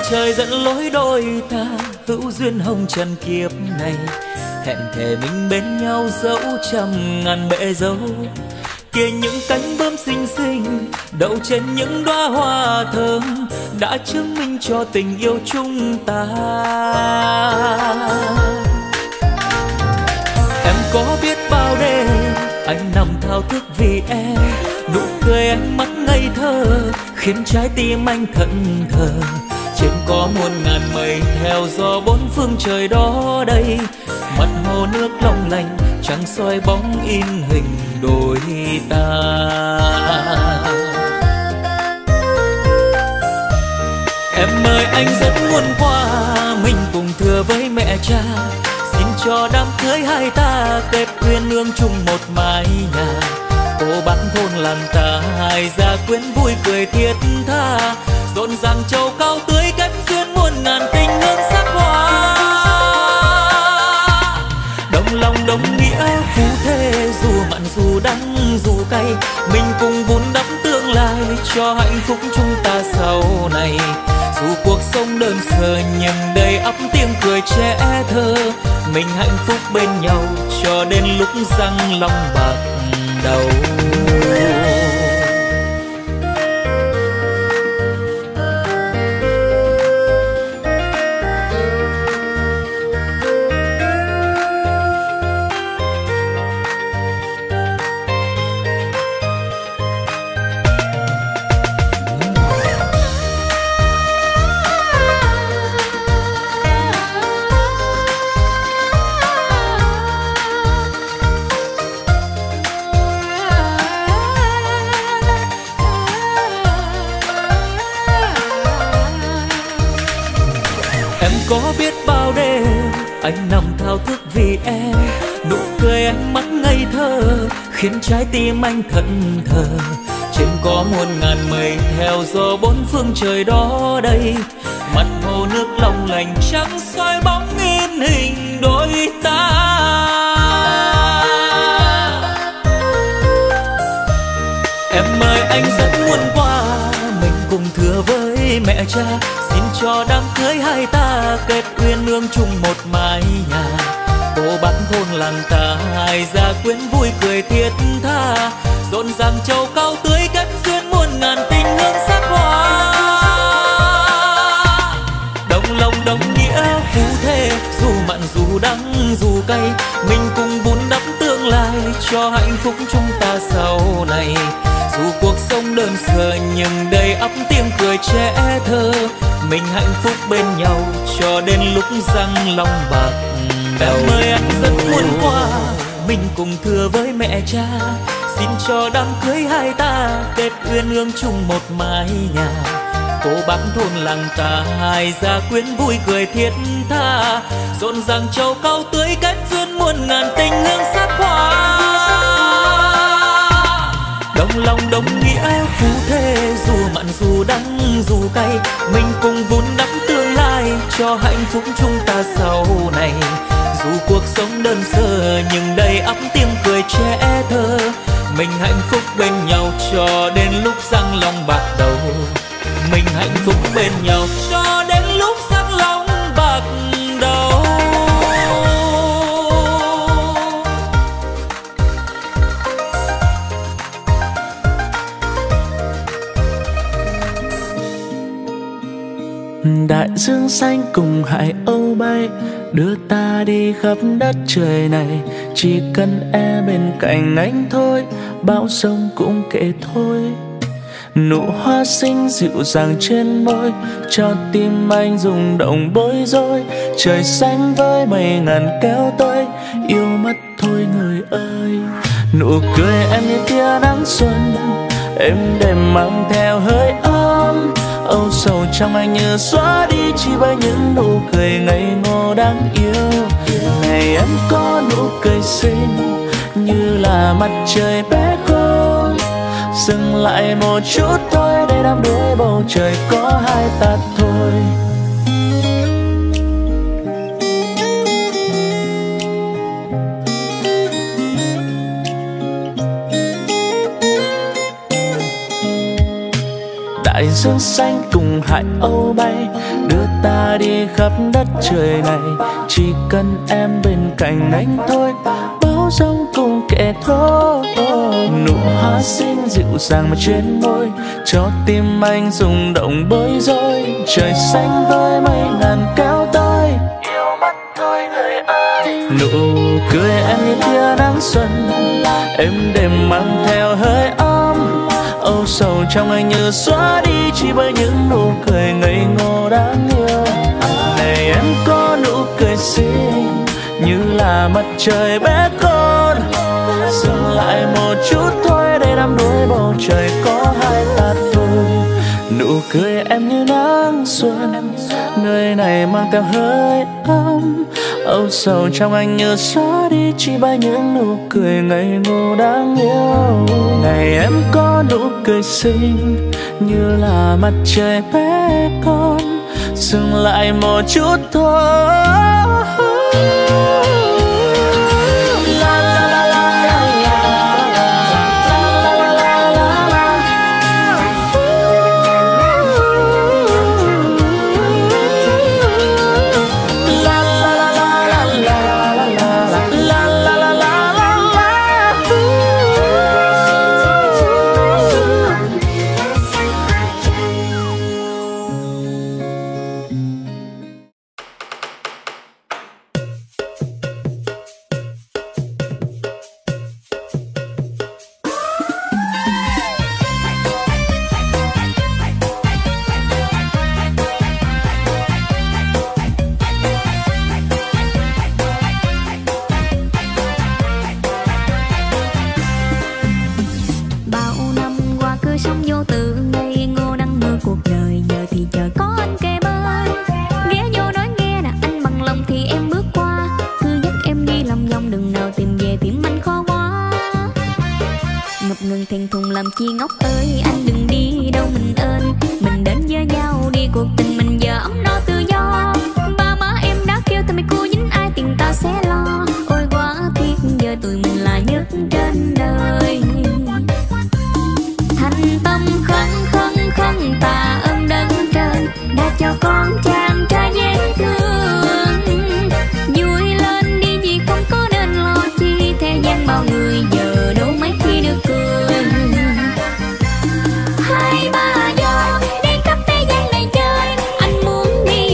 trời dẫn lối đôi ta, hữu duyên hồng trần kiếp này. Hẹn thề mình bên nhau dẫu trăm ngàn bể dâu. Kia những cánh bướm xinh xinh đậu trên những đóa hoa thơm, đã chứng minh cho tình yêu chúng ta. Em có biết bao đêm anh nằm thao thức vì em, nụ cười ánh mắt ngây thơ khiến trái tim anh thẫn thờ. Trên có muôn ngàn mây theo gió bốn phương trời đó đây, mặt hồ nước long lanh trăng soi bóng in hình đôi ta. Em ơi anh rất muốn qua mình cùng thưa với mẹ cha, xin cho đám cưới hai ta kết duyên ương chung một mái nhà. Cô bác thôn làng ta hai gia quyến vui cười thiết tha, rộn ràng châu cao tưới kết duyên muôn ngàn tình hương sắc hoa. Đồng lòng đồng nghĩa phú thế, dù mặn dù đắng dù cay, mình cùng vun đắp tương lai cho hạnh phúc chúng ta sau này. Dù cuộc sống đơn sơ nhưng đầy ắp tiếng cười trẻ thơ, mình hạnh phúc bên nhau cho đến lúc răng long bạc đầu. Có biết bao đêm anh nằm thao thức vì em, nụ cười ánh mắt ngây thơ khiến trái tim anh thẫn thờ. Trên có muôn ngàn mây theo gió bốn phương trời đó đây, mặt hồ nước long lanh trắng soi bóng in hình đôi ta. Em ơi anh rất muốn qua mình cùng thưa với mẹ cha, xin cho đám cưới hai ta kết duyên ương chung một mái nhà. Cô bác thôn làng ta hai gia quyến vui cười thiết tha, rộn ràng châu cao tưới kết duyên muôn ngàn tình hương sắc hoa. Đồng lòng đồng nghĩa phú thế, dù mặn dù đắng dù cay, mình cùng vun đắp tương lai cho hạnh phúc chúng ta sau này. Dù cuộc sống đơn sơ nhưng đầy ắp tiếng cười trẻ thơ, mình hạnh phúc bên nhau cho đến lúc răng long bạc đầu. Em ơi anh rất muốn qua mình cùng thưa với mẹ cha, xin cho đám cưới hai ta kết duyên ương chung một mái nhà. Cô bác thôn làng ta hai gia quyến vui cười thiết tha, rộn ràng châu cao tưới kết duyên muôn ngàn tình hương sắc hoa. Đồng lòng đồng nghĩa phú thế, dù mặn dù đắng dù cay, mình cùng vun đắp tương lai cho hạnh phúc chúng ta sau này. Dù cuộc sống đơn sơ nhưng đầy ắp tiếng cười trẻ thơ, mình hạnh phúc bên nhau cho đến lúc răng long bạc đầu. Mình hạnh phúc bên nhau cho đến lúc răng long bạc đầu. Đại dương xanh cùng hải âu bay, đưa ta đi khắp đất trời này. Chỉ cần em bên cạnh anh thôi, bão sông cũng kệ thôi. Nụ hoa xinh dịu dàng trên môi, cho tim anh rung động bối rối. Trời xanh với mây ngàn kéo tới, yêu mất thôi người ơi. Nụ cười em như tia nắng xuân, êm đềm mang theo hơi ấm. Âu sầu trong anh như xóa đi chỉ bởi những nụ cười ngây ngô đáng yêu. Ngày em có nụ cười xinh như là mặt trời bé con, dừng lại một chút thôi để đắm đuối bầu trời có hai ta thôi. Đại dương xanh cùng hải âu bay, đưa ta đi khắp đất trời này, chỉ cần em bên cạnh anh thôi, bão giông cùng kẻ thôi. Nụ hoa xinh dịu dàng mà trên môi, cho tim anh rung động bối rối. Trời xanh với mây ngàn cao tới, yêu mất thôi người ơi. Nụ cười em như tia nắng xuân, êm đềm mang theo hơi ấm. Âu sầu trong anh như xóa đi chỉ bởi những nụ cười ngây ngô đáng yêu. Này em có nụ cười xinh như là mặt trời bé con, dừng lại một chút thôi để đắm đuối bầu trời có hai ta thôi. Nụ cười em như nắng xuân, nơi này mang theo hơi ấm. Âu sầu trong anh như xóa đi chỉ bởi những nụ cười ngây ngô đáng yêu. Này em có nụ cười xinh như là mặt trời bé con, dừng lại một chút thôi. Hai ba giờ đi khắp thế gian này chơi, anh muốn đi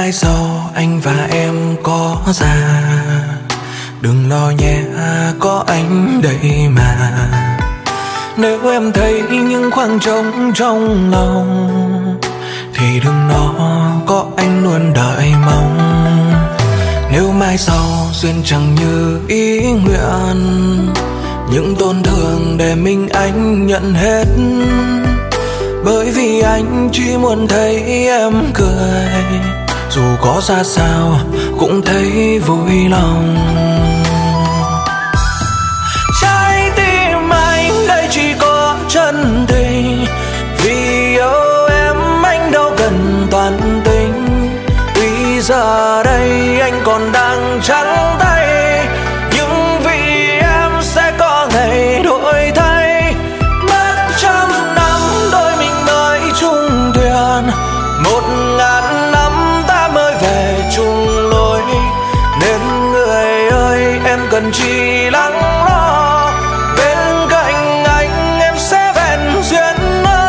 mai sau anh và em có già, đừng lo nhé có anh đây mà. Nếu em thấy những khoảng trống trong lòng thì đừng lo, có anh luôn đợi mong. Nếu mai sau duyên chẳng như ý nguyện, những tổn thương để mình anh nhận hết. Bởi vì anh chỉ muốn thấy em cười, dù có ra sao cũng thấy vui lòng. Trái tim anh đây chỉ có chân tình, vì yêu em anh đâu cần toàn tính. Tuy giờ đây anh còn đang trắng tay, nhưng vì em sẽ có ngày đổi thay. Mất trăm năm đôi mình mới chung thuyền, 1000 năm ta mới về chung lối. Nên người ơi em cần chỉ lắng lo, bên cạnh anh em sẽ vẹn duyên ơi.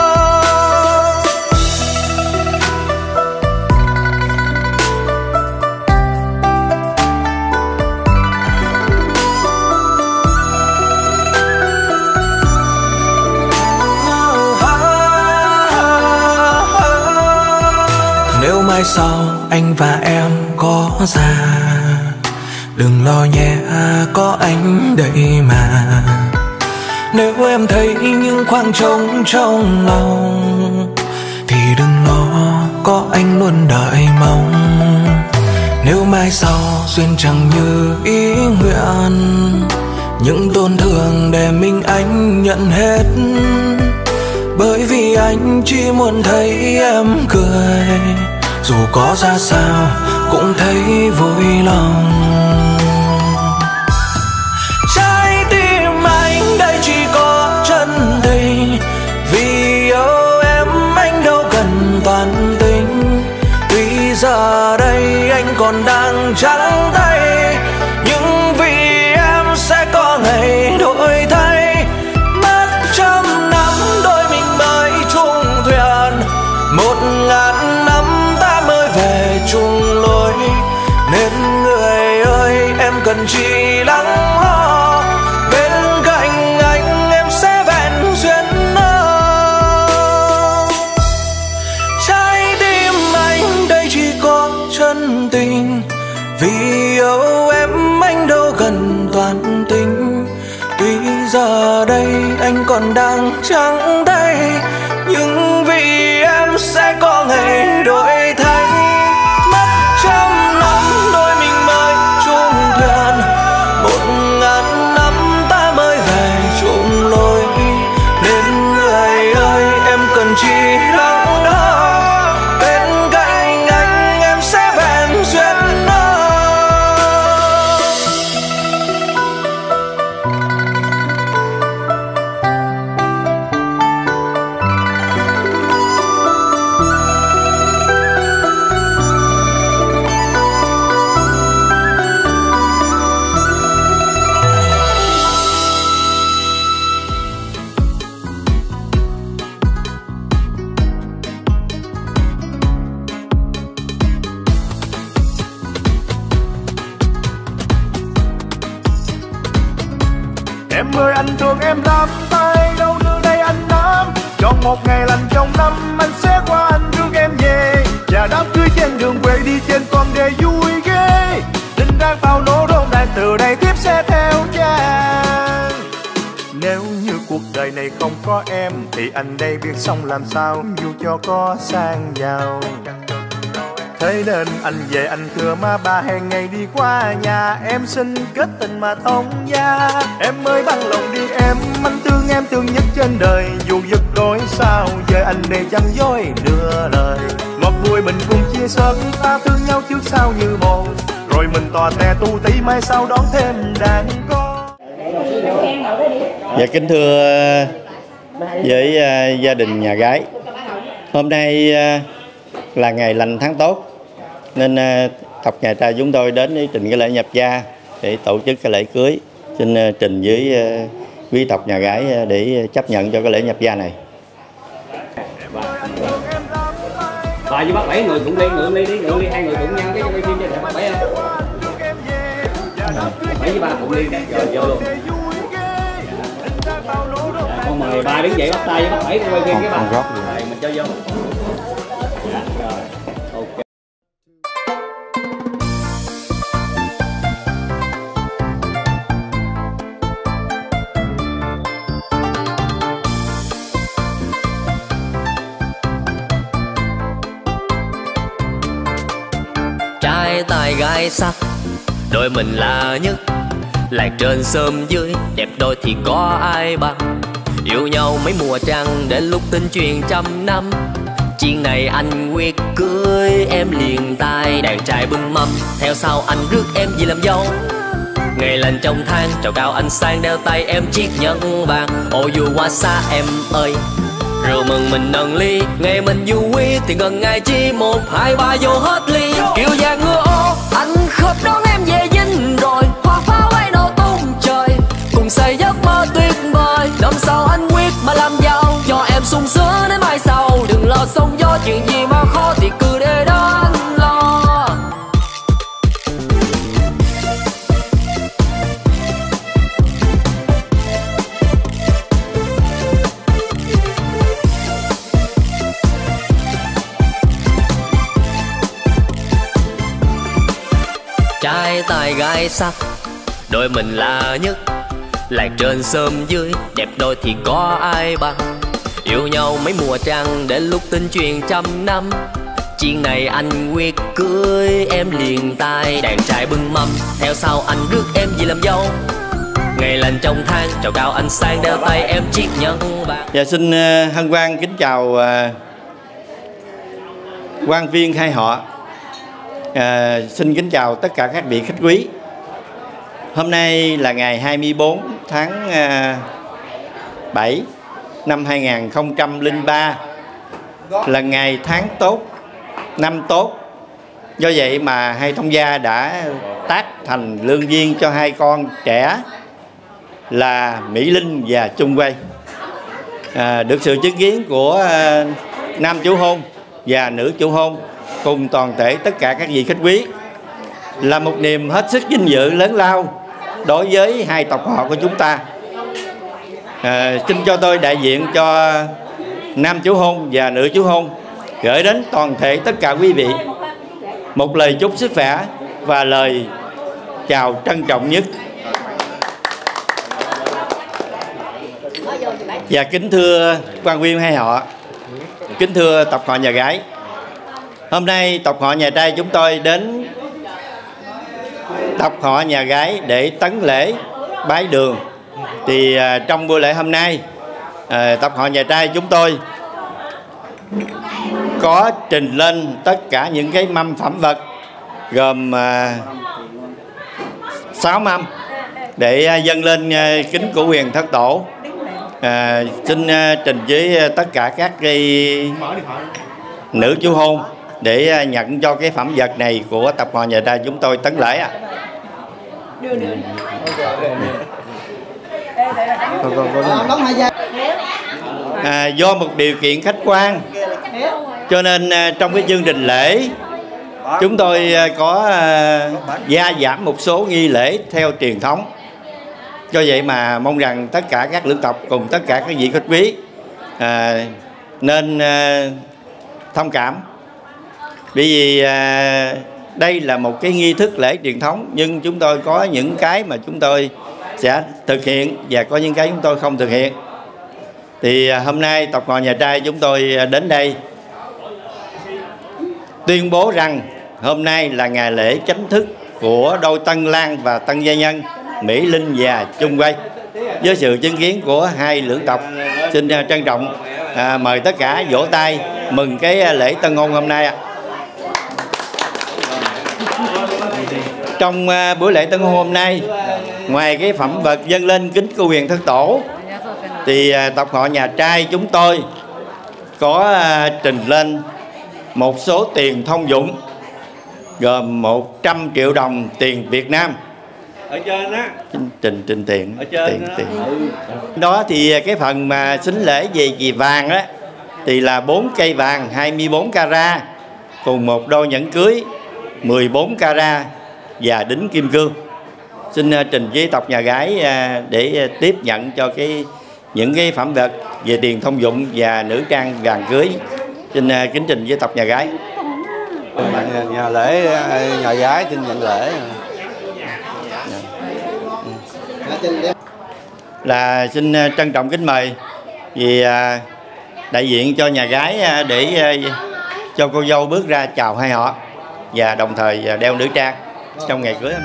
Nếu mai sau anh và em có già, đừng lo nhé có anh đây mà. Nếu em thấy những khoảng trống trong lòng thì đừng lo, có anh luôn đợi mong. Nếu mai sau duyên chẳng như ý nguyện, những tổn thương để mình anh nhận hết. Bởi vì anh chỉ muốn thấy em cười, dù có ra sao cũng thấy vui lòng. Trái tim anh đây chỉ có chân tình, vì yêu em anh đâu cần toàn tính. Tuy giờ đây anh còn đang trắng tay, nhưng vì em sẽ có ngày đổi thay. Mất trăm năm đôi mình mới chung thuyền, 1000 năm ta mới về chung lối. Nên người ơi em cần chỉ lắng lo, bên cạnh anh em sẽ vẹn duyên ơi. Trái tim anh đây chỉ có chân tình, vì yêu em anh đâu cần toàn tính. Tuy giờ đây anh còn đang trắng tay, nhưng vì em sẽ có ngày đổi thay. Mất trăm năm đôi mình mới chung thuyền, 1000 năm ta mới về chung lối. Nên người ơi em cần chỉ lắng lo, bên cạnh anh em sẽ vẹn duyên ơi. Em ơi anh thương em lắm, tay đâu đưa đây anh nắm. Chọn một ngày lành trong năm, anh sẽ qua anh rước em về. Và đám cưới trên đường quê đi trên con đê vui ghê. Đinh đang pháo nổ rộn ràng, từ đây tiếp sẽ theo chàng. Nếu như cuộc đời này không có em, thì anh đây biết sống làm sao, dù cho có sang giàu. Thế nên anh về anh thưa má ba hẹn ngày đi qua nhà em, xin kết tình mà thông gia. Em ơi bằng lòng đi em, anh thương nhất trên đời. Dù giật đôi sao về anh đây chẳng dối đưa lời. Ngọt vui mình cùng chia sớt, ta thương nhau trước sau như một. Rồi mình tò te tu tí mai sau đón thêm đàn con. Dạ kính thưa với gia đình nhà gái, hôm nay là ngày lành tháng tốt, nên tộc nhà trai chúng tôi đến để trình cái lễ nhập gia để tổ chức cái lễ cưới. Xin trình với quý tộc nhà gái để chấp nhận cho cái lễ nhập gia này. Bà với bác Bảy người cũng đi, ngượng ly hai người cùng nhau cái quay phim cho đẹp bác Bảy không? Bảy với ba cùng đi cái rồi vô luôn. Con mời ba đứng dậy bắt tay với bác Bảy quay phim cái ba. Rồi mình cho vô. Dạ, rồi. Ok. Trai tài gái sắc, đôi mình là nhất. Làng trên xóm dưới, đẹp đôi thì có ai bằng. Yêu nhau mấy mùa trăng, đến lúc tin truyền trăm năm. Chuyện này anh quyết cưới em liền tay. Đàn trai bưng mâm, theo sau anh rước em về làm dâu. Ngày lành trong tháng, trầu cao anh sang đeo tay em chiếc nhẫn vàng. Ô dù qua xa em ơi, rượu mừng mình nâng ly. Ngày mình vui thì gần ngày chi 1, 2, 3 vô hết ly. Kiều vàng ngựa ô, anh khớp đón em về dinh rồi. Hoa pháo ấy nổ tung trời, cùng xây giấc mơ tuyệt vời. Năm sau anh quyết mà làm giàu, cho em sung sướng đến mai sau. Đừng lo sóng gió, chuyện gì mà khó thì cứ để đó anh lo. Trai tài gái sắc, đôi mình là nhất. Làng trên xóm dưới, đẹp đôi thì có ai bằng. Yêu nhau mấy mùa trăng, đến lúc tin truyền trăm năm. Chuyện này anh quyết cưới em liền tay. Đàn trai bưng mâm, theo sau anh rước em về làm dâu. Ngày lành trong tháng, trầu cao anh sang đeo tay em chiếc nhẫn vàng. Dạ, xin hân hoan kính chào quan viên hai họ. Xin kính chào tất cả các vị khách quý. Hôm nay là ngày 24 tháng 7 năm 2003, là ngày tháng tốt, năm tốt. Do vậy mà hai thông gia đã tác thành lương duyên cho hai con trẻ là Mỹ Linh và Trung Quay. Được sự chứng kiến của nam chủ hôn và nữ chủ hôn cùng toàn thể tất cả các vị khách quý, là một niềm hết sức vinh dự lớn lao đối với hai tộc họ của chúng ta. Xin cho tôi đại diện cho nam chủ hôn và nữ chủ hôn gửi đến toàn thể tất cả quý vị một lời chúc sức khỏe và lời chào trân trọng nhất. Và kính thưa quan viên hai họ, kính thưa tộc họ nhà gái, hôm nay tộc họ nhà trai chúng tôi đến tộc họ nhà gái để tấn lễ bái đường. Thì trong buổi lễ hôm nay, tộc họ nhà trai chúng tôi có trình lên tất cả những cái mâm phẩm vật, gồm 6 mâm để dâng lên kính của quyền thất tổ. Xin trình với tất cả các cái nữ chủ hôn để nhận cho cái phẩm vật này của tộc họ nhà trai chúng tôi tấn lễ ạ. Do một điều kiện khách quan cho nên trong cái chương trình lễ chúng tôi có gia giảm một số nghi lễ theo truyền thống. Do vậy mà mong rằng tất cả các lưỡng tộc cùng tất cả các vị khách quý nên thông cảm. Bởi vì đây là một cái nghi thức lễ truyền thống, nhưng chúng tôi có những cái mà chúng tôi sẽ thực hiện và có những cái chúng tôi không thực hiện. Thì hôm nay tộc họ nhà trai chúng tôi đến đây tuyên bố rằng hôm nay là ngày lễ chính thức của đôi tân lang và tân gia nhân Mỹ Linh và Trung Quay. Với sự chứng kiến của hai lưỡng tộc, xin trân trọng mời tất cả vỗ tay mừng cái lễ tân hôn hôm nay ạ. Trong buổi lễ tân hôn hôm nay, ngoài cái phẩm vật dâng lên kính của quyền thất tổ, thì tộc họ nhà trai chúng tôi có trình lên một số tiền thông dụng gồm 100 triệu đồng tiền Việt Nam. Ở trên á, trình tiền ở trên tiền. Đó thì cái phần mà sính lễ về chì vàng đó thì là 4 cây vàng 24 carat cùng một đôi nhẫn cưới 14 carat và đính kim cương. Xin trình với tộc nhà gái để tiếp nhận cho những cái phẩm vật về tiền thông dụng và nữ trang vàng cưới. Xin kính trình với tộc nhà gái. Nhà lễ, nhà gái xin nhận lễ. Là xin trân trọng kính mời vì đại diện cho nhà gái để cho cô dâu bước ra chào hai họ và đồng thời đeo nữ trang trong ngày cưới.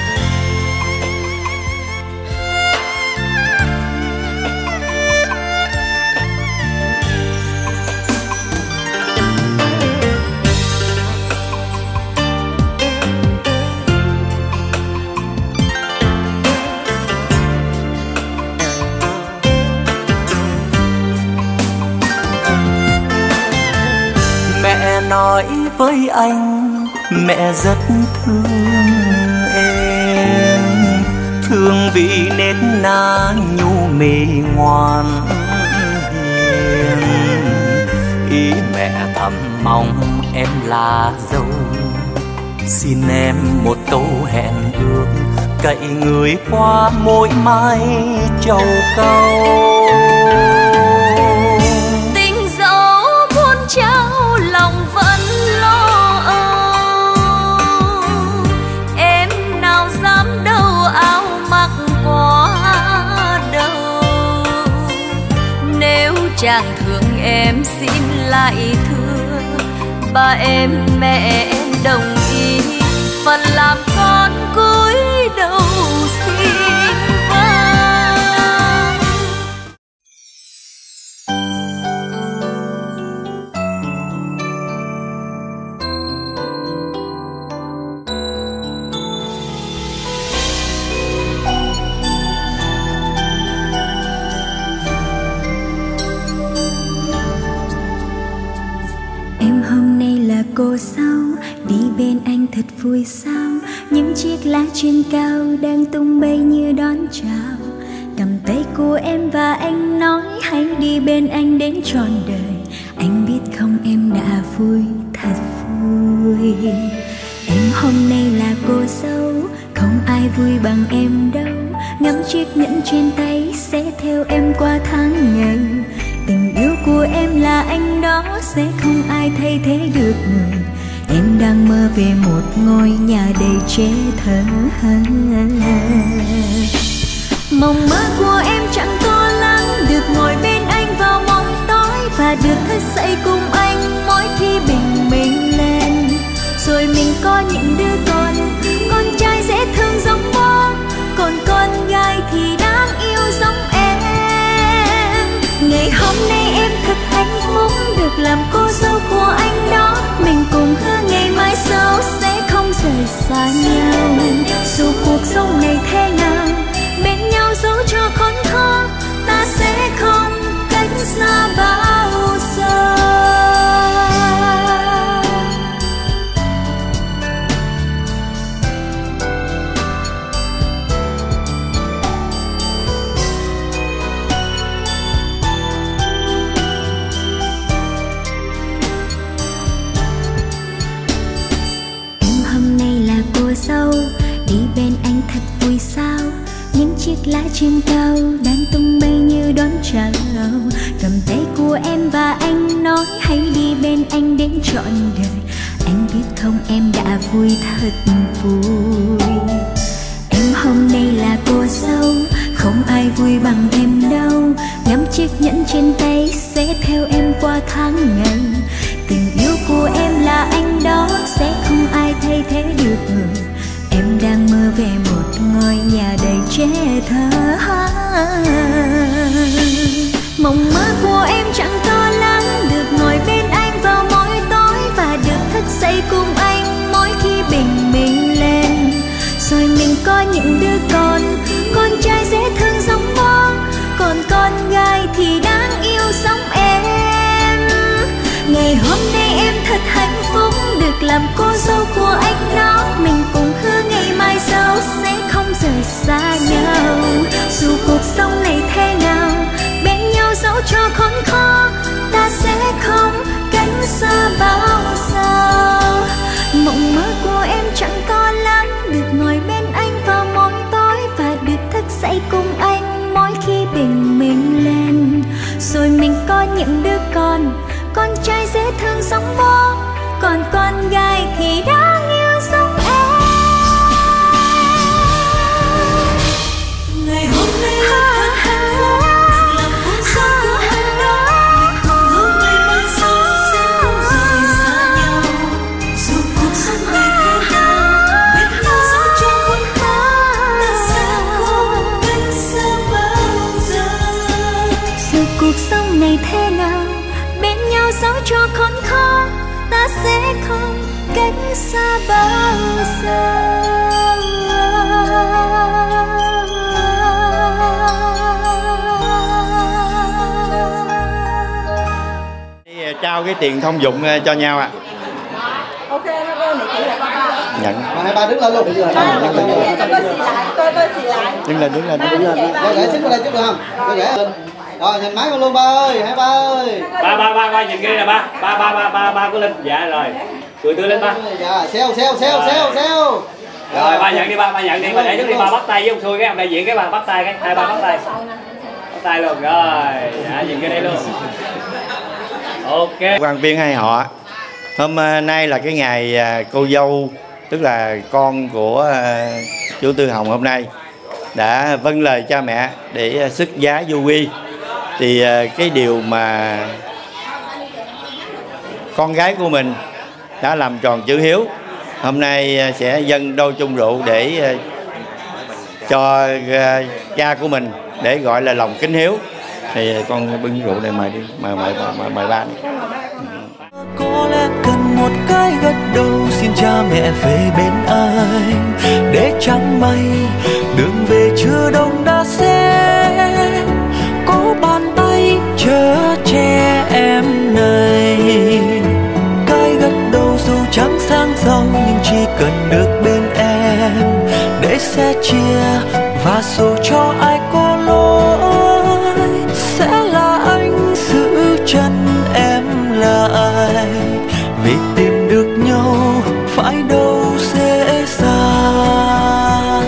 Mẹ nói với anh mẹ rất thương em, thương vì nết na nhu mì ngoan hiền. Ý mẹ thầm mong em là dâu, xin em một câu hẹn ước, cậy người qua mỗi mai trầu cau. Tình dẫu muôn trao lòng vẫn lo âu, em nào dám đâu áo mặc quá đâu. Nếu chàng thương em xin lại thưa, ba em mẹ em đồng ý, phần làm con cúi đầu xin vâng. Em hôm nay là cô dâu, đi bên anh thật vui sao. Những chiếc lá trên cao đang tung bay như đón chào. Cầm tay của em và anh nói hãy đi bên anh đến trọn đời. Anh biết không em đã vui, thật vui. Em hôm nay là cô dâu, không ai vui bằng em đâu. Ngắm chiếc nhẫn trên tay sẽ theo em qua tháng ngày. Tình yêu của em là anh đó, sẽ không ai thay thế được người. Em đang mơ về một ngôi nhà đầy trẻ thơ. Mộng mơ của em chẳng to lắm, được ngồi bên anh vào mỗi tối và được thức dậy cùng anh mỗi khi bình minh lên. Rồi mình có những đứa con trai dễ thương giống bố, còn con gái thì đáng yêu giống em. Ngày hôm nay em thật hạnh phúc được làm cô dâu của anh đó. Mình cùng hứa ngày mai sau sẽ không rời xa nhau. Dù cuộc sống này thế nào, bên nhau dẫu cho khốn khó, ta sẽ không cách xa bao giờ. Dâu, đi bên anh thật vui sao. Những chiếc lá trên cao đang tung bay như đón chào. Cầm tay của em và anh nói hãy đi bên anh đến trọn đời. Anh biết không em đã vui thật vui. Em hôm nay là cô dâu, không ai vui bằng em đâu. Ngắm chiếc nhẫn trên tay sẽ theo em qua tháng ngày. Tình yêu của em là anh đó, sẽ không ai thay thế được người. Em đang mơ về một ngôi nhà đầy trẻ thơ. Mộng mơ của em chẳng to lắm, được ngồi bên anh vào mỗi tối và được thức dậy cùng anh mỗi khi bình minh lên. Rồi mình có những đứa con trai dễ thương giống bố, còn con gái thì đáng yêu giống em. Ngày hôm nay em thật hạnh phúc được làm cô dâu của anh đó. Mình cùng hứa ngày mai sau sẽ không rời xa nhau. Dù cuộc sống này thế nào, bên nhau dẫu cho khốn khó, ta sẽ không cách xa bao giờ. có những đứa con trai dễ thương giống bố, còn con gái thì đáng yêu giống em. Ngày hôm nay thật hạnh phúc, làm cuộc sống của anh đó, hứa ngày mai sau sẽ không rời xa nhau. Dù cuộc sống này thế nào, biết nhau dẫu cho khốn khó, ta sẽ không cách xa bao giờ. Dù cuộc sống này thế nào, bên nhau dẫu cho khốn khó, ta sẽ không cách xa bao giờ. Trao cái tiền thông dụng cho nhau ạ. Ok, nó ơn này chị là ba. Nhận. Hai ba đứng lên luôn. Tôi xì lại, tôi xì lại. Đứng lên. Để xích qua đây chút được không? Rồi nhìn máy con luôn ba ơi, hai ba ơi. Ba nhìn kia nè ba. Ba có lên. Dạ rồi. Cười tươi lên ba. Dạ, xeo. Rồi ba nhận đi ba nhận đi, ba để trước đi ba bắt tay với ông Xui cái ông đại diện cái ba bắt tay cái hai ba bắt tay. Bắt tay luôn rồi. Dạ nhìn cái đây luôn. Ok. Quan viên hai họ. Hôm nay là cái ngày cô dâu, tức là con của chú Tư Hồng hôm nay đã vâng lời cha mẹ để xuất giá du quy. Thì cái điều mà con gái của mình đã làm tròn chữ hiếu, hôm nay sẽ dâng đôi chung rượu để cho cha của mình, để gọi là lòng kính hiếu. Thì con bưng rượu này mời đi, mời ba đi. Có lẽ cần một cái gật đầu xin cha mẹ về bên anh, để chẳng may đường về chưa đông đã sẽ có bàn tay chở che em này. Cái gật đầu dù chẳng sang giàu nhưng chỉ cần được bên em, để sẻ chia và dù cho ai có lỗi sẽ là anh giữ chân em lại, vì tìm được nhau phải đâu dễ dàng.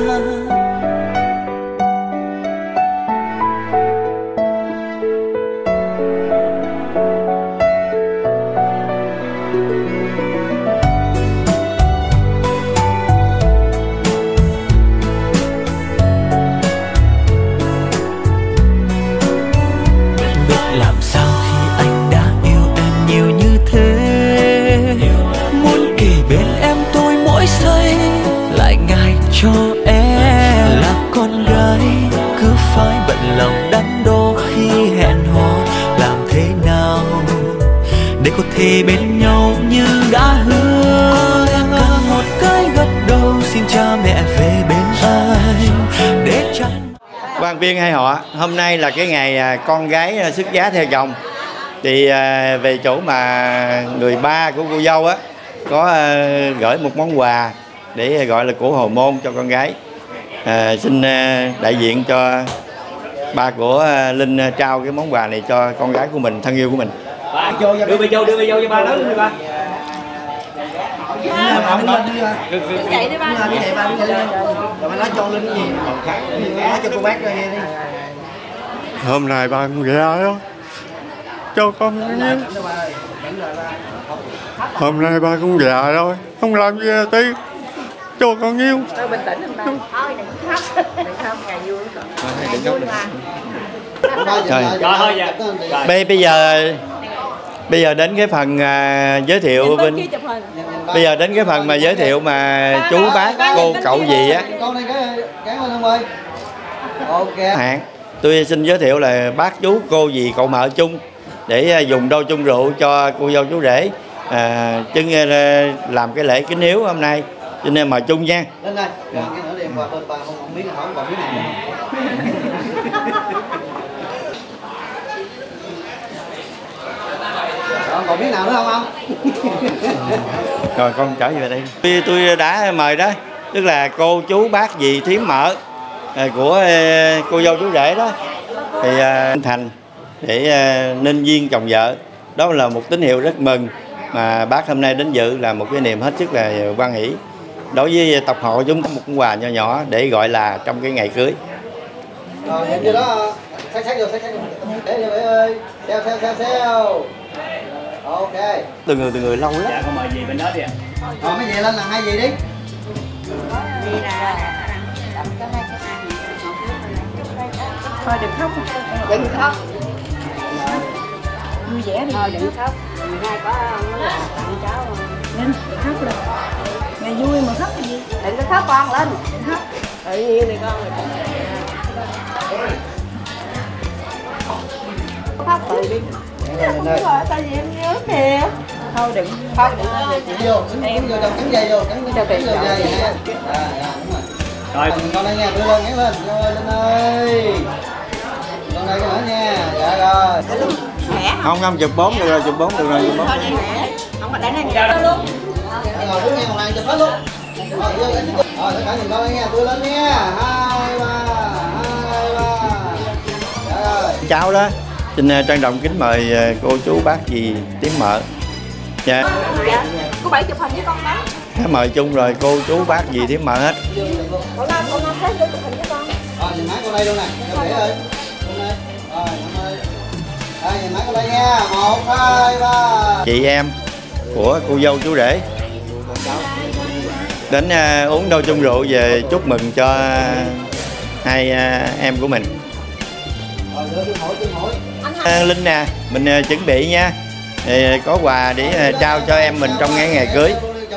Cho em là con gái cứ phải bận lòng đắn đo khi hẹn hò, làm thế nào để có thể bên nhau như đã hứa. Cần một cái gật đầu xin cha mẹ về bên anh để chẳng. Quan viên hai họ, hôm nay là cái ngày con gái xuất giá theo chồng. Thì về chỗ mà người ba của cô dâu á có gửi một món quà để gọi là của hồi môn cho con gái. Xin đại diện cho ba của Linh trao cái món quà này cho con gái của mình, thân yêu của mình. Đưa bây vô cho ba lớn đi ba. Chạy đi ba. Rồi nói cho Linh cái gì? Nói cho cô bác đi. Hôm nay ba con ra đó cho con nghe. Hôm nay ba con già rồi, không làm gì tí cho con yêu. Bình tĩnh anh ba. Thôi đừng khóc. Đừng khóc, ngày vui lắm. Ngày vui mà. Bây giờ đến cái phần giới thiệu bên. Bây giờ đến cái phần mà giới thiệu mà chú bác cô cậu gì á. Hạn. Tôi xin giới thiệu là bác chú cô dì cậu mợ chung để dùng đôi chung rượu cho cô dâu chú rể, chứng làm cái lễ kính hiếu hôm nay, cho nên mời chung nha. Lên đây, cái nữa đem qua bên ba không biết hỏi còn biết nào. Còn biết nào nữa không? Rồi con trở về đây. Tôi đã mời đó, tức là cô chú bác dì thím mợ của cô dâu chú rể đó, thì thành để nên duyên chồng vợ. Đó là một tín hiệu rất mừng mà bác hôm nay đến dự, là một cái niềm hết sức là hoan hỷ. Đối với tộc họ chúng ta một quà nhỏ nhỏ để gọi là trong cái ngày cưới. Rồi nhìn vô đó, xách vô. Để cho bé ơi, theo. Ok. Từ người lâu lắm. Dạ con mời dì bên đó đi ạ. Rồi mấy dì lên làm hai dì đi. Thôi đừng khóc. Đừng khóc. Vui vẻ đi. Thôi đừng khóc. Nay có nó là tặng cháu. Lên, đừng khóc lên. Ngày vui mà khóc gì? Đừng có khóc con lên. Đừng khóc. Tự nhiên thì con rồi. Khóc tự đi. Không rồi, tại vì em nhớ kìa. Thôi đừng khóc. Đứng vô, đứng vô, cắn dây vô, cắn vô dây nè. Rồi, con đây nha, đưa lên, ngắn lên, Linh ơi. Con đây cái nữa nha, dạ rồi. Không, chụp 4 được rồi, chụp 4 được rồi. Không có để nó nghe luôn. Rồi, đứng nghe một làng chụp hết luôn. Rồi, tất cả nhìn con đây nha, đưa lên nha. 2, 3. Dạ rồi. Cháu đó, xin trân trọng kính mời cô chú bác dì Tím Mợ. Dạ. Cô Bảy chụp hình với con đó. Mời chung rồi cô chú bác dì Tím Mợ hết. Con Nam xếp để chụp hình với con. Rồi, nhìn máy con đây luôn nè, cho bé ơi. Rồi, cảm ơn. Đây, nhìn máy con đây nha, 1, 2, 3. Chị em của cô dâu chú rể đến uống đôi chung rượu về chúc mừng cho hai em của mình. Linh nè, mình chuẩn bị nha, có quà để trao cho em mình trong ngày cưới.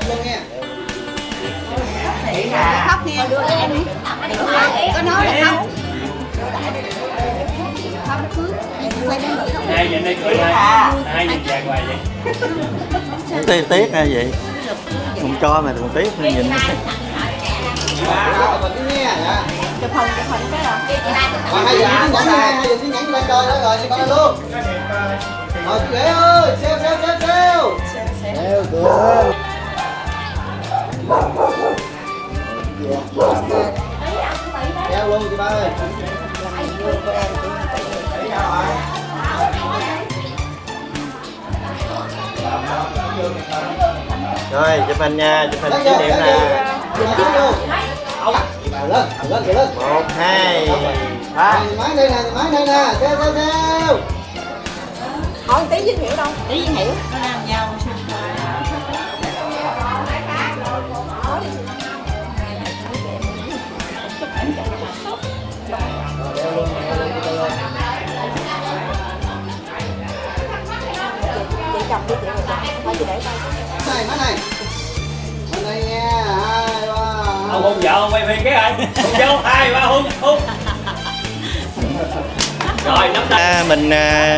Khóc nghe đưa em đi. Có nói là khóc. Hai nhìn đây cưới hai nhìn vàng hoài vậy. Tiếc ra vậy. Không cho mà còn tiếc nhìn. Chụp hình cái rồi. Hai giờ tiếng nhắn lên coi đó rồi, đi con luôn. Rồi chị Lễ ơi, xeo. Xeo cửa. Xeo luôn chị ba ơi. Rồi, chụp hình nha, chụp hình kỷ niệm nè. Lên. 1, 2, 3. Máy đây nè, xeo. Hỏi tí Vinh Hiểu đâu? Tí Vinh Hiểu. Nó làm nhau. Chị chồng đi chị rồi. Thôi chị để tay. Má này. Bên đây nha, 2, 3. Ông hôn vợ ông quay phim cái rồi. Hôn vô 2, 3 hôn. Rồi nắm tay. Mình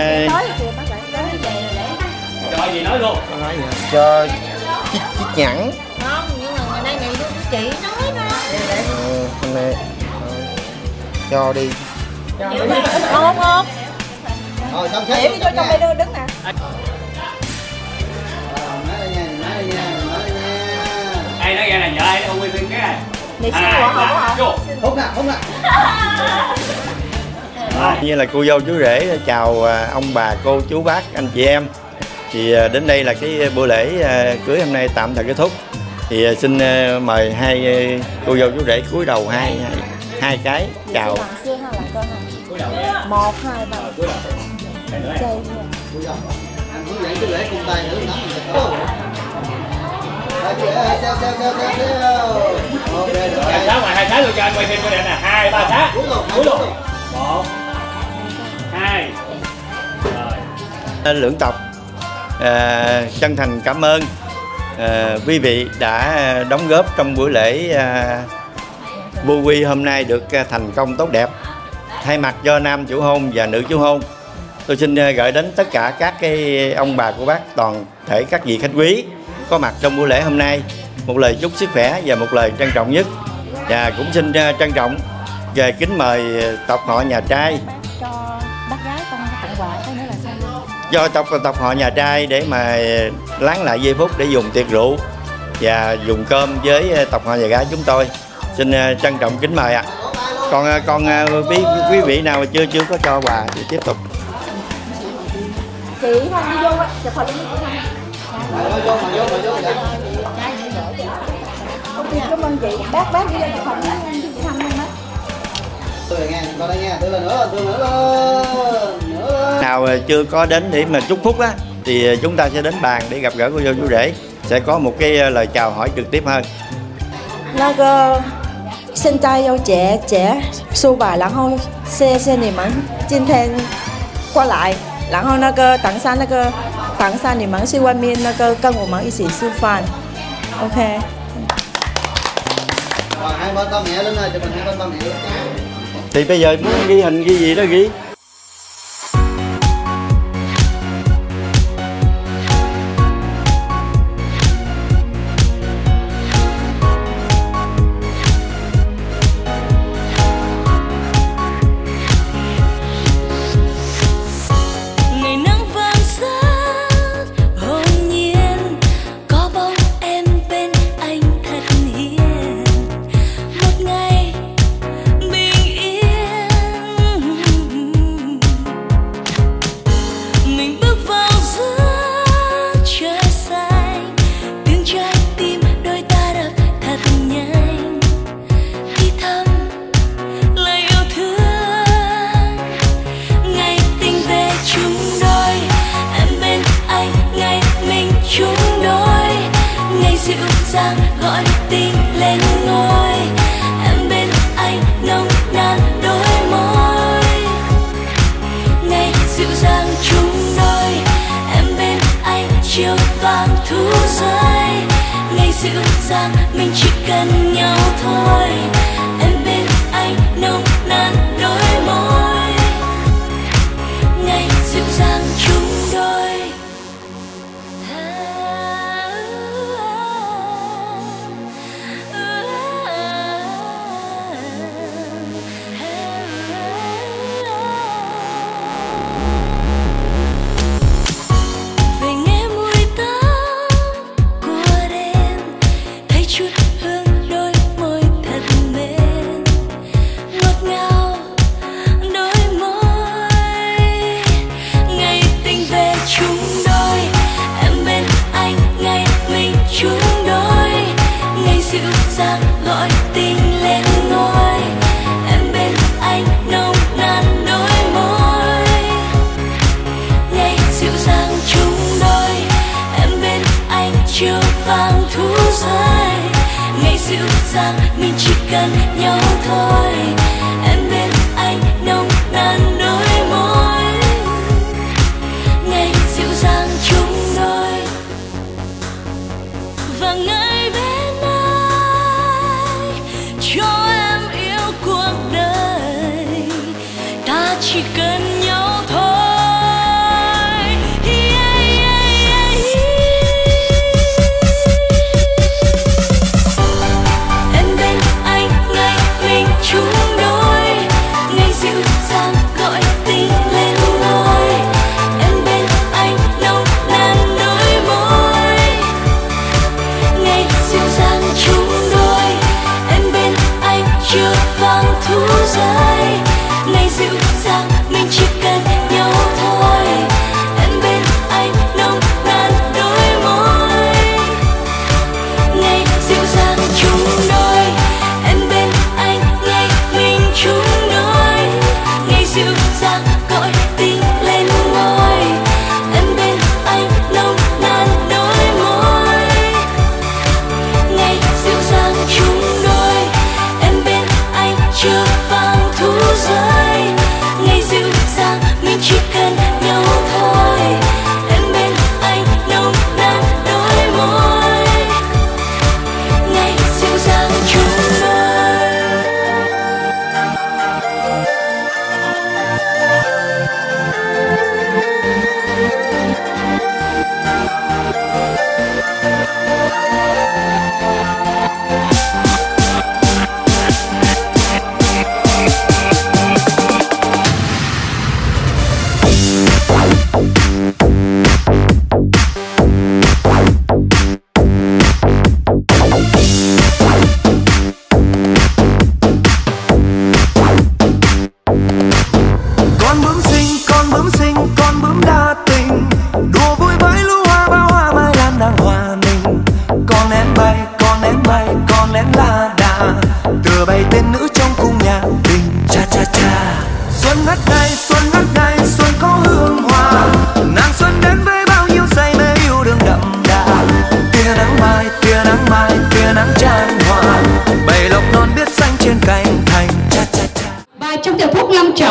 rồi gì nói luôn. Cho chích nhẫn. Không, nhưng mà ngày nay ngày vui chị nói đó. Hôm nay cho đi. Không. Rồi xong xếp Điểm cho trong đây đứng nè. Ai nói ra là vợ ai ông quay phim cái này. Này xin quả hả? Hút nè. Như là cô dâu chú rể chào ông bà cô chú bác anh chị em. Thì đến đây là cái buổi lễ cưới hôm nay tạm thời kết thúc. Thì xin mời hai cô dâu chú rể cúi đầu hai cái chào. 1, 2, 3. Hướng dẫn chú rể cùng tay nữa nắm mình được. Xeo. Ok rồi. Hai sát luôn cho anh quay phim cái này nè. 2, 3 sát. Cúi luôn. 1, 2. Rồi. Lưỡng tộc chân thành cảm ơn quý vị đã đóng góp trong buổi lễ vu quy hôm nay được thành công tốt đẹp. Thay mặt cho nam chủ hôn và nữ chủ hôn, tôi xin gửi đến tất cả các cái ông bà cô bác, toàn thể các vị khách quý có mặt trong buổi lễ hôm nay một lời chúc sức khỏe và một lời trân trọng nhất. Và cũng xin trân trọng về kính mời tộc họ nhà trai do tộc họ nhà trai để mà lắng lại giây phút để dùng tiệc rượu và dùng cơm với tộc họ nhà gái chúng tôi. Xin trân trọng kính mời ạ. Còn quý vị nào mà chưa có cho quà thì tiếp tục. Chị Thanh đi vô á, chụp hình đi. Cảm ơn chị. Bác đi lên chụp hình với chị Thanh luôn đó. Tươi nha, con đây nha, tươi lên nữa lên. Nào chưa có đến để mà chúc phúc á thì chúng ta sẽ đến bàn để gặp gỡ cô dâu chú rể, sẽ có một cái lời chào hỏi trực tiếp hơn. 那个现在有结束吧，然后谢谢你们今天过来，然后那个等下你们去外面那个跟我们一起吃饭 ，OK。 Rồi hai bên ba mẹ lên rồi, chụp hình hai bên ba mẹ lên. Thì bây giờ muốn ghi hình ghi gì đó ghi. gọi tình lên ngôi, em bên anh nồng nàn đôi môi. Ngày dịu dàng chung đôi, em bên anh chiều vàng thu rơi. Ngày dịu dàng mình chỉ cần nhau thôi, em bên anh nồng nàn đôi môi. Ngày dịu dàng chung đôi. Gọi tình lên ngôi, em bên anh nồng nàn đôi môi. Ngày dịu dàng chung đôi, em bên anh chiều vàng thu rơi. Ngày dịu dàng mình chỉ cần nhau thôi, em bên anh nồng nàn đôi môi. Ngày dịu dàng chung đôi và ngày bên cho em yêu cuộc đời, ta chỉ cần nhau thôi. Em bên anh ngày mình chung đôi.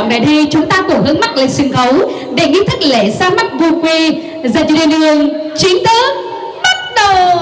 này đây chúng ta cùng hướng mắt lên sân khấu để nghi thức lễ ra mắt vua quê giờ cho nên đường chính thức bắt đầu.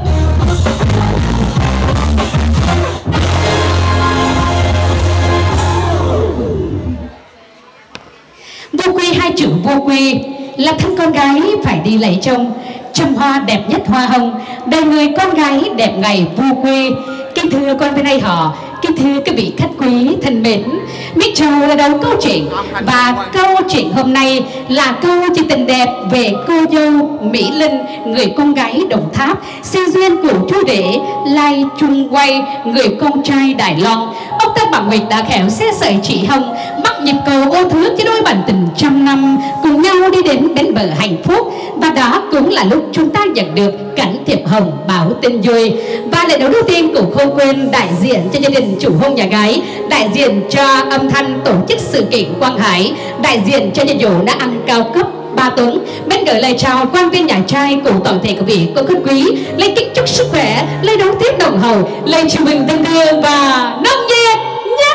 Vua quê, hai chữ vua quê là thân con gái phải đi lấy chồng, trăm hoa đẹp nhất hoa hồng, đời người con gái đẹp ngày vua quê. Kính thưa con bên đây họ, kính thưa quý vị khách quý thân mến, Mỹ Châu là đầu câu chuyện và câu chuyện hôm nay là câu chuyện tình đẹp về cô dâu Mỹ Linh, người con gái Đồng Tháp, sinh duyên của chú rể Lai Trung Quay, người con trai Đài Loan. Ông ta Bằng Nguyệt đã khéo xe sợi chỉ hồng, bắt nhịp cầu ô thước cho đôi bạn tình trăm năm cùng nhau đi đến bến bờ hạnh phúc. Và đó cũng là lúc chúng ta nhận được cảnh thiệp hồng báo tin vui. Và lễ đầu tiên cũng không quên đại diện cho gia đình chủ hôn nhà gái, đại diện cho âm thanh tổ chức sự kiện Quang Hải, đại diện cho dịch vụ đã ăn cao cấp Ba Tuấn, bên gửi lời chào quan viên nhà trai cùng toàn thể quý vị cô khách quý, lời kính chúc sức khỏe, lời đón tiếp đồng hậu, lời chào mừng thân thương và nồng nhiệt nhất.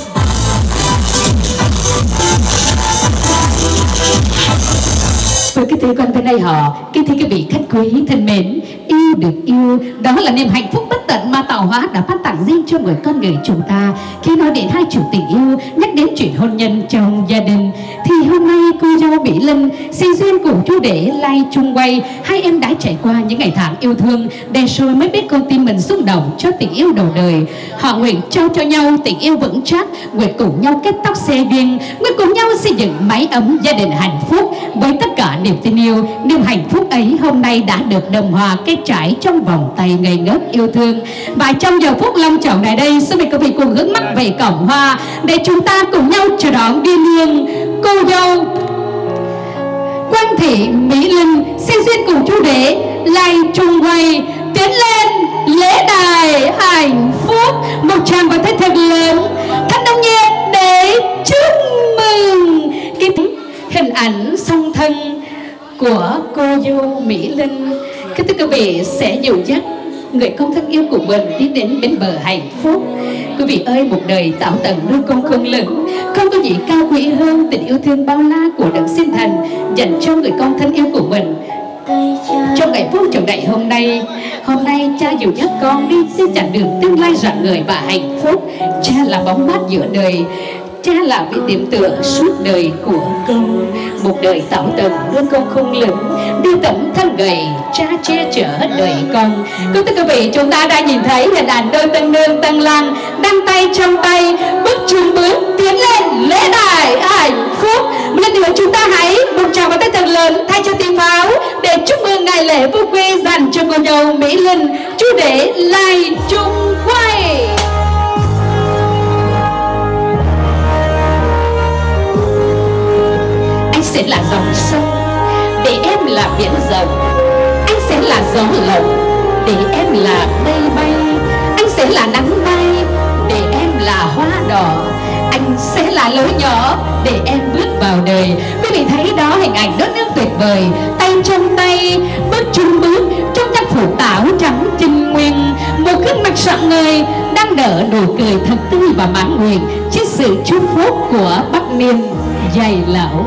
Với cái thứ con bên đây họ, cái thứ quý vị khách quý thân mến, yêu được yêu, đó là niềm hạnh phúc bất tận mà tạo hóa đã phát tặng riêng cho người con người chúng ta. Khi nói đến hai chủ tình yêu, nhắc đến chuyện hôn nhân trong gia đình, thì hôm nay cô dâu Mỹ Linh sinh duyên cùng chú rể Lai Trung Quay, hai em đã trải qua những ngày tháng yêu thương, để rồi mới biết con tim mình rung động cho tình yêu đầu đời. Họ nguyện trao cho nhau tình yêu vững chắc, nguyện cùng nhau kết tóc xe duyên, nguyện cùng nhau xây dựng mái ấm gia đình hạnh phúc. Với tất cả niềm tin yêu, niềm hạnh phúc ấy hôm nay đã được đồng hòa kết trải trong vòng tay ngây ngất yêu thương. Và trong giờ phút long trọng này đây, xin mời quý vị cùng hướng mắt về cổng hoa để chúng ta cùng nhau chào đón điên hương cô dâu Quang Thị Mỹ Linh sinh duyên cùng chú rể Lai Trung Quay tiến lên lễ đài hạnh phúc. Một tràng và thấy thật lớn, thật nồng nhiệt để chúc mừng cái hình ảnh song thân của cô dâu Mỹ Linh. Kính thưa quý vị sẽ dìu dắt người con thân yêu của mình đi đến bến bờ hạnh phúc. Quý vị ơi, một đời tạo tầng nuôi con không lừng, không có gì cao quý hơn tình yêu thương bao la của đấng sinh thành dành cho người con thân yêu của mình. Trong ngày phút trọng đại hôm nay cha dìu dắt con đi trên chặng đường tương lai rạng ngời và hạnh phúc. Cha là bóng mát giữa đời, cha là vị điểm tựa suốt đời của con. Một đời tạo tầng nuôi con không lừng, đi tẩm thân gầy, cha che chở hết đời con. Quý thưa quý vị, chúng ta đã nhìn thấy hình ảnh đôi tân nương tân lang đăng tay trong tay bước chung bước tiến lên lễ đài hạnh phúc. Một lần nữa chúng ta hãy một tràng vào tay thật lớn thay cho tiếng pháo để chúc mừng ngày lễ vua quê dành cho cô dâu Mỹ Linh, chú rể Lai Trung Quay. Anh sẽ là dòng sông để em là biển rộng, anh sẽ là gió lộng để em là mây bay, anh sẽ là nắng bay để em là hoa đỏ, anh sẽ là lối nhỏ để em bước vào đời. Quý vị thấy đó hình ảnh đất nước tuyệt vời, tay trong tay bước chung bước trong trang phục tảo trắng trinh nguyên, một gương mặt rạng ngời đang nở nụ cười thật tươi và mãn nguyện trước sự chúc phúc của Bắc Niên dày lão.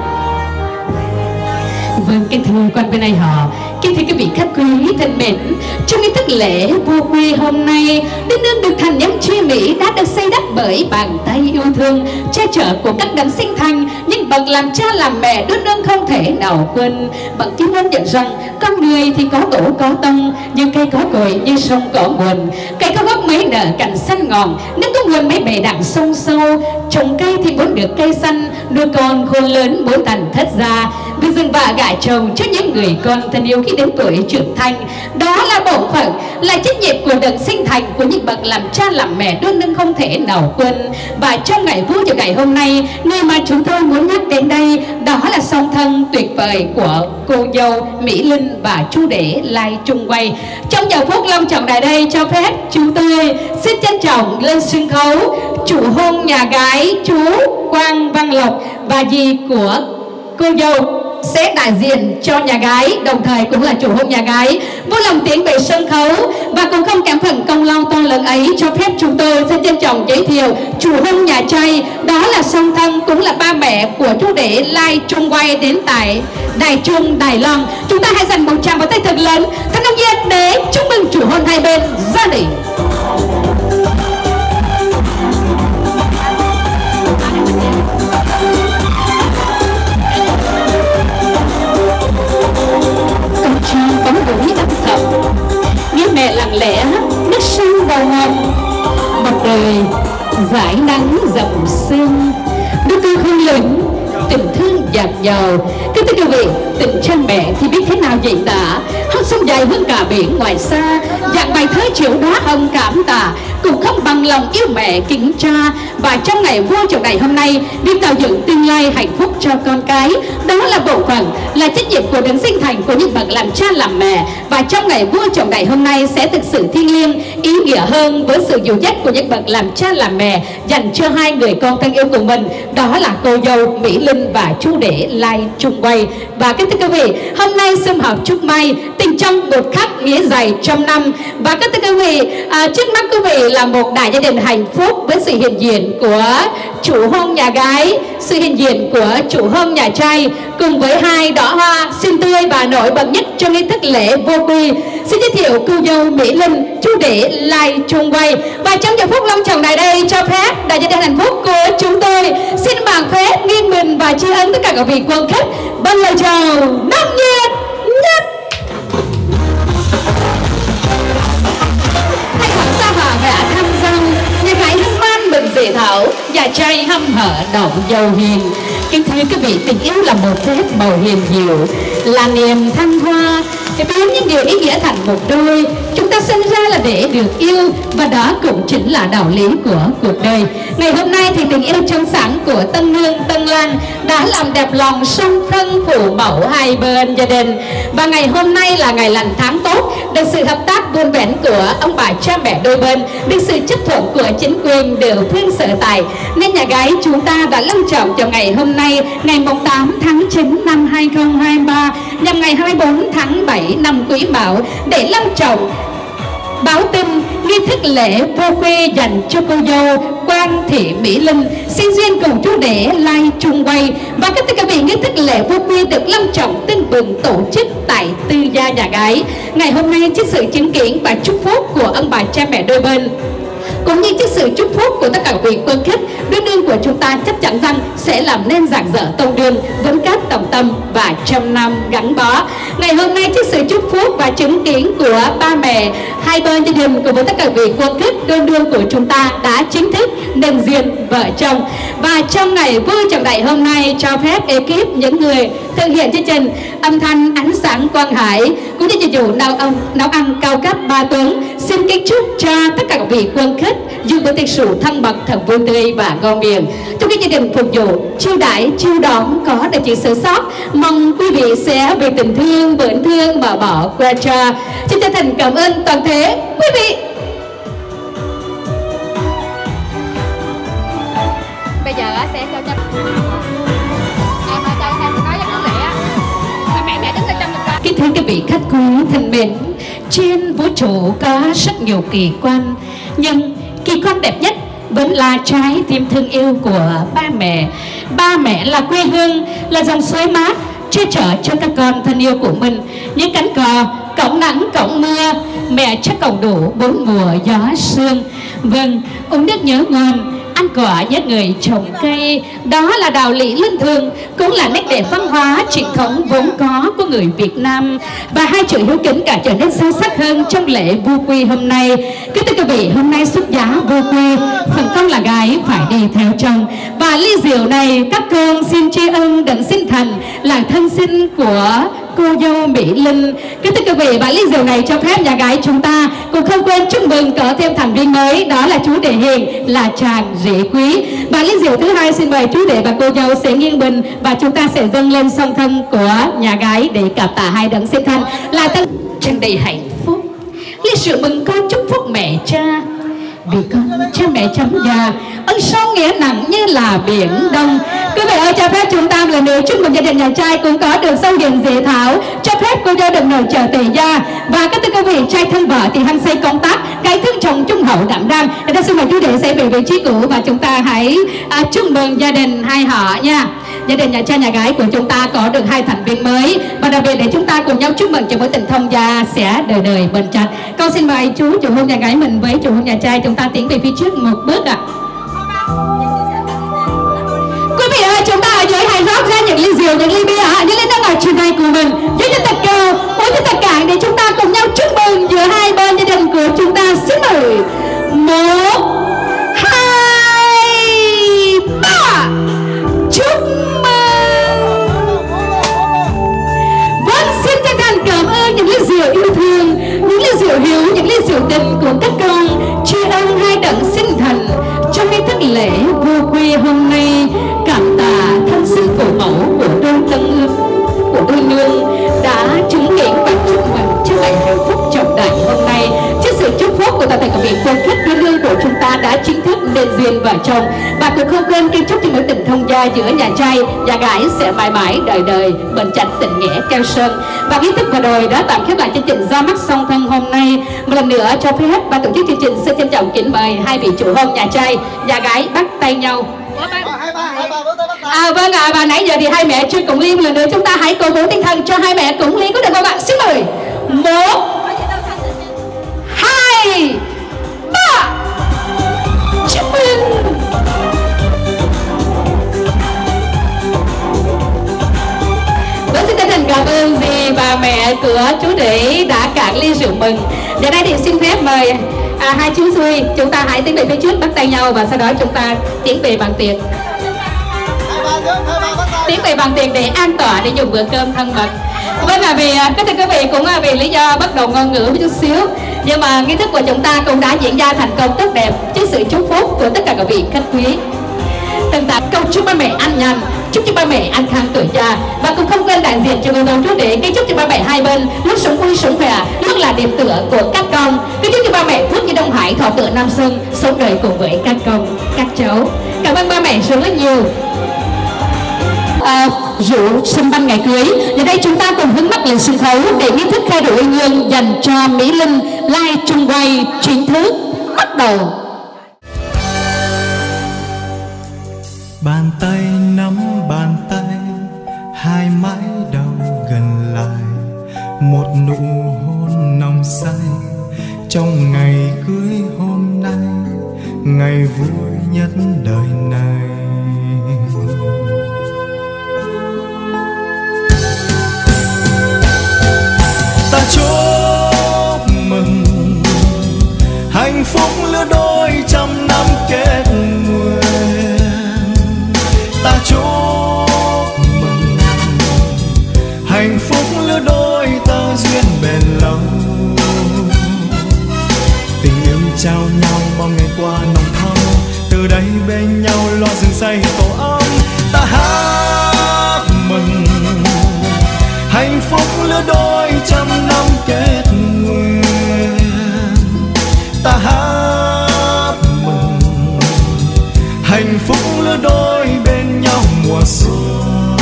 Vâng, kính thưa quan bên này họ, kính thưa quý vị khách quý thân mến, trong nghi thức lễ vua quê hôm nay, đất nước được thành nhóm chia Mỹ đã được xây đắp bởi bàn tay yêu thương, che chở của các đấng sinh thành. Nhưng bậc làm cha làm mẹ đất nước không thể nào quên. Bậc chính nhân nhận rằng con người thì có tổ có tông, như cây có cội như sông có nguồn, cây có gốc mấy nở cành xanh ngọn, nước có nguồn mấy bể đặng sông sâu. Trồng cây thì muốn được cây xanh, nuôi con khôn lớn muốn thành thất gia. Vì rừng vạ gả chồng cho những người con thân yêu khi đến tuổi trưởng thành, đó là bổn phận, là trách nhiệm của đấng sinh thành, của những bậc làm cha làm mẹ luôn luôn không thể nào quên. Và trong ngày vui của ngày hôm nay, người mà chúng tôi muốn nhắc đến đây đó là song thân tuyệt vời của cô dâu Mỹ Linh và chú rể Lai Trung Quay. Trong giờ phút long trọng tại đây, cho phép chúng tôi xin trân trọng lên sân khấu chủ hôn nhà gái chú Quang Văn Lộc và dì của cô dâu sẽ đại diện cho nhà gái, đồng thời cũng là chủ hôn nhà gái, vui lòng tiến về sân khấu. Và cũng không kém phần công lao to lớn ấy, cho phép chúng tôi xin trân trọng giới thiệu chủ hôn nhà trai, đó là song thân cũng là ba mẹ của chú rể Lai Trung Quay đến tại Đài Trung, Đài Loan. Chúng ta hãy dành một tràng vào tay thật lớn, thật nồng nhiệt để chúc mừng chủ hôn hai bên gia đình. Con trai bóng đuổi âm thầm, nghe mẹ lặng lẽ nước sông đầu hồng, mặt trời dải nắng rộng sương, đôi cơn hương lớn tình thương dạt dào. Kính thưa quý vị, tình cha mẹ thì biết thế nào vậy tả, hot sông dài hơn cả biển ngoài xa, dạng bài thơ chiều đóa hồng cảm tạ, cũng không bằng lòng yêu mẹ kính cha. Và trong ngày vô trọng đại hôm nay, biết tạo dựng tương lai hạnh phúc cho con cái, đó là bổn phận, là trách nhiệm của đấng sinh thành của những bậc làm cha làm mẹ. Và trong ngày vô trọng đại hôm nay sẽ thực sự thiêng liêng, ý nghĩa hơn với sự dìu dắt của những bậc làm cha làm mẹ dành cho hai người con thân yêu của mình, đó là cô dâu Mỹ Linh và chú rể Lai Trung Quay. Và kính thưa quý vị, hôm nay sum họp chúc may tình trong một khắc nghĩa dày trong năm. Và kính thưa quý vị, trước mắt quý vị là một đại gia đình hạnh phúc với sự hiện diện của chủ hôn nhà gái, sự hiện diện của chủ hôn nhà trai, cùng với hai đóa hoa xinh tươi và nổi bật nhất trong nghi thức lễ vô quy. Xin giới thiệu cô dâu Mỹ Linh, chú rể Lai Trung Quay. Và trong giờ phút long trọng này đây, cho phép đại gia đình hạnh phúc của chúng tôi xin bàn phép nghiêng mình và tri ân tất cả các vị quan khách bằng lời chào nồng nhiệt nhất. Hãy khoảng xa hòa vẽ thăm dâng, nhà gái hân hoan mừng dễ thảo, nhà trai hâm hở động dầu hiền. Kính thưa quý vị, tình yêu là một phép màu hiền diệu, là niềm thăng hoa, để biến những điều ý nghĩa thành một đôi. Chúng ta sinh ra là để được yêu, và đó cũng chính là đạo lý của cuộc đời. Ngày hôm nay thì tình yêu trong sáng của Tân Hương, Tân Lan đã làm đẹp lòng song thân phụ mẫu hai bên gia đình. Và ngày hôm nay là ngày lành tháng tốt, được sự hợp tác buôn bén của ông bà cha mẹ đôi bên, được sự chấp thuận của chính quyền địa phương sở tại, nên nhà gái chúng ta đã long trọng cho ngày hôm nay, ngày 8 tháng 9 năm 2023, nhằm ngày 24 tháng 7 năm Quý Mão, để long trọng báo tin nghi thức lễ vô quy dành cho cô dâu Quan Thị Mỹ Linh xin duyên cùng chú rể Lai Trung Quay. Và các quý vị, nghi thức lễ vô quy được long trọng tưng bừng tổ chức tại tư gia nhà gái. Ngày hôm nay trước sự chứng kiến và chúc phúc của ông bà cha mẹ đôi bên, cũng như trước sự chúc phúc của tất cả vị quân khách, đương đương của chúng ta chắc chắn rằng sẽ làm nên rạng rỡ tông đường, vững cát tổng tâm và trăm năm gắn bó. Ngày hôm nay trước sự chúc phúc và chứng kiến của ba mẹ hai bên gia đình cùng với tất cả vị quân khách, đương đương của chúng ta đã chính thức nên duyên vợ chồng. Và trong ngày vui trọng đại hôm nay, cho phép ekip những người thực hiện chương trình âm thanh ánh sáng Quang Hải cũng như dịch vụ nấu ăn cao cấp Ba Tuấn xin kính chúc cho tất cả các vị quân khách dự bữa tiệc rượu thân mật thật vui tươi và ngon miệng. Chúc các gia đình phục vụ chiêu đãi chiêu đón có được sự sơ sót, mong quý vị sẽ vì tình thương bữa thương mà bỏ qua cho. Xin chân thành cảm ơn toàn thể quý vị. Bây giờ sẽ cho em nói cho con lẹ mẹ đứng ở trong mình. Kính thưa quý vị khách quý thân mến, trên vũ trụ có rất nhiều kỳ quan, nhưng kỳ quan đẹp nhất vẫn là trái tim thương yêu của ba mẹ. Ba mẹ là quê hương, là dòng suối mát che chở cho các con thân yêu của mình. Những cánh cò, cổng nắng, cổng mưa, mẹ chắc cổng đủ bốn mùa gió sương. Vâng, uống nước nhớ nguồn, ăn quả nhớ người trồng cây, đó là đạo lý linh thường, cũng là nét đẹp văn hóa truyền thống vốn có của người Việt Nam. Và hai chữ hiếu kính cả trở nên sâu sắc hơn trong lễ vô quy hôm nay. Kính thưa quý vị, hôm nay xuất giá vô quy, phần con là gái phải đi theo chồng. Và ly rượu này các con xin tri ân đấng sinh thành là thân sinh của cô dâu Mỹ Linh. Kính thưa quý vị, và ly rượu này cho phép nhà gái chúng ta cũng không quên chúc mừng có thêm thành viên mới, đó là chú rể hiền, là chàng rể quý. Và ly rượu thứ hai xin mời chú rể và cô dâu sẽ nghiêng bình và chúng ta sẽ dâng lên song thân của nhà gái để cảm tạ hai đấng sinh thành là tân tràn đầy hạnh phúc. Ly rượu mừng con chúc phúc mẹ cha, vì con cha mẹ chấm già, ân sâu nghĩa nặng như là biển đông. Quý vị ơi, cho phép chúng ta một lần nữa chúc mừng gia đình nhà trai cũng có được sau hiền dễ thảo, cho phép cô dâu được nổi trợ tề gia. Và các quý vị trai thân vợ thì hăng say công tác, cái thương chồng trung hậu đảm đang. Để ta xin mời chú rể sẽ về vị trí cũ và chúng ta hãy chúc mừng gia đình hai họ nha. Gia đình nhà trai nhà gái của chúng ta có được 2 thành viên mới, và đặc biệt để chúng ta cùng nhau chúc mừng cho mối tình thông gia sẽ đời đời bền chặt. Con xin mời chú chủ hôn nhà gái mình với chủ hôn nhà trai chúng ta tiến về phía trước một bước ạ. Quý vị ơi, chúng ta ở dưới hãy rót ra những ly rượu, những ly bia, những ly nước ngọt trên tay của mình, với những thật cao, với những thật cạn để chúng ta cùng nhau chúc mừng giữa hai bên gia đình của chúng ta. Xin mời 1, 2, 3. Chúc mừng. Vâng, xin chân thành cảm ơn những ly rượu yêu thương, những ly rượu hiếu, những ly rượu tình của các con, tri ân hai đấng sinh thành trong nghi thức lễ vô quy hôm nay. Cảm tạ thân sinh phụ mẫu của đôi nương đã chứng kiến và chúc mừng cho ngày hạnh phúc trọng đại hôm nay. Trước sự chúc phúc của toàn thể các vị cô khách đôi nương của chúng ta đã chính thức nên duyên vợ chồng, và cũng không quên kính chúc cho mối tình thông gia giữa nhà trai nhà gái sẽ mãi mãi đời đời bền chặt tình nghĩa keo sơn. Và nghi thức vừa rồi đã tạm khép lại chương trình ra mắt song thân hôm nay. Một lần nữa cho phép ban tổ chức chương trình xin trân trọng kính mời hai vị chủ hôn nhà trai nhà gái bắt tay nhau. Vâng ạ, và nãy giờ thì hai mẹ chưa cùng ly, một lần nữa chúng ta hãy cổ vũ tinh thần cho hai mẹ cùng ly, có được không ạ? Xin mời 1, 2, 3. Chúc mừng. Vâng, xin chân thành cảm ơn dì và mẹ của chú rể đã cạn ly rượu mừng. Giờ đây thì xin phép mời hai chú xui chúng ta hãy tiến về phía trước bắt tay nhau, và sau đó chúng ta tiến về bàn tiệc. Tiến về bàn tiệc để an tọa để dùng bữa cơm thân mật. Vâng là vì các thưa quý vị cũng vì lý do bất đồng ngôn ngữ một chút xíu, nhưng mà nghi thức của chúng ta cũng đã diễn ra thành công tốt đẹp trước sự chúc phúc của tất cả các vị khách quý. Tận tạ câu chúc ba mẹ an nhàn, chúc cho ba mẹ an khang tuổi già, và cũng không quên đại diện cho cô dâu chú rể kính chúc cho ba mẹ hai bên luôn sống vui sống khỏe, luôn là điểm tựa của các con. Kính chúc cho ba mẹ phước như Đông Hải, thọ tựa Nam Sơn, sống đời cùng với các con các cháu. Cảm ơn ba mẹ rất nhiều. Rượu sân banh ngày cưới. Giờ đây chúng ta cùng hướng mắt lên sân khấu để nghi thức khai đổi uyên ương dành cho Mỹ Linh live chung quay chính thức bắt đầu. Bàn tay nắm bàn tay, hai mái đầu gần lại, một nụ hôn nồng say trong ngày cưới hôm nay, ngày vui nhất đời này. Ta chúc mừng hạnh phúc lứa đôi trăm năm kết nguyện. Ta chúc mừng hạnh phúc lứa đôi ta duyên bền lâu. Tình yêu trao nhau bao ngày qua nồng thắm, từ đây bên nhau lo rừng xây tổ ấm. Ta hát mừng hạnh phúc lứa đôi trăm năm kết nguyện. Ta hát mừng hạnh phúc lứa đôi bên nhau mùa xuân.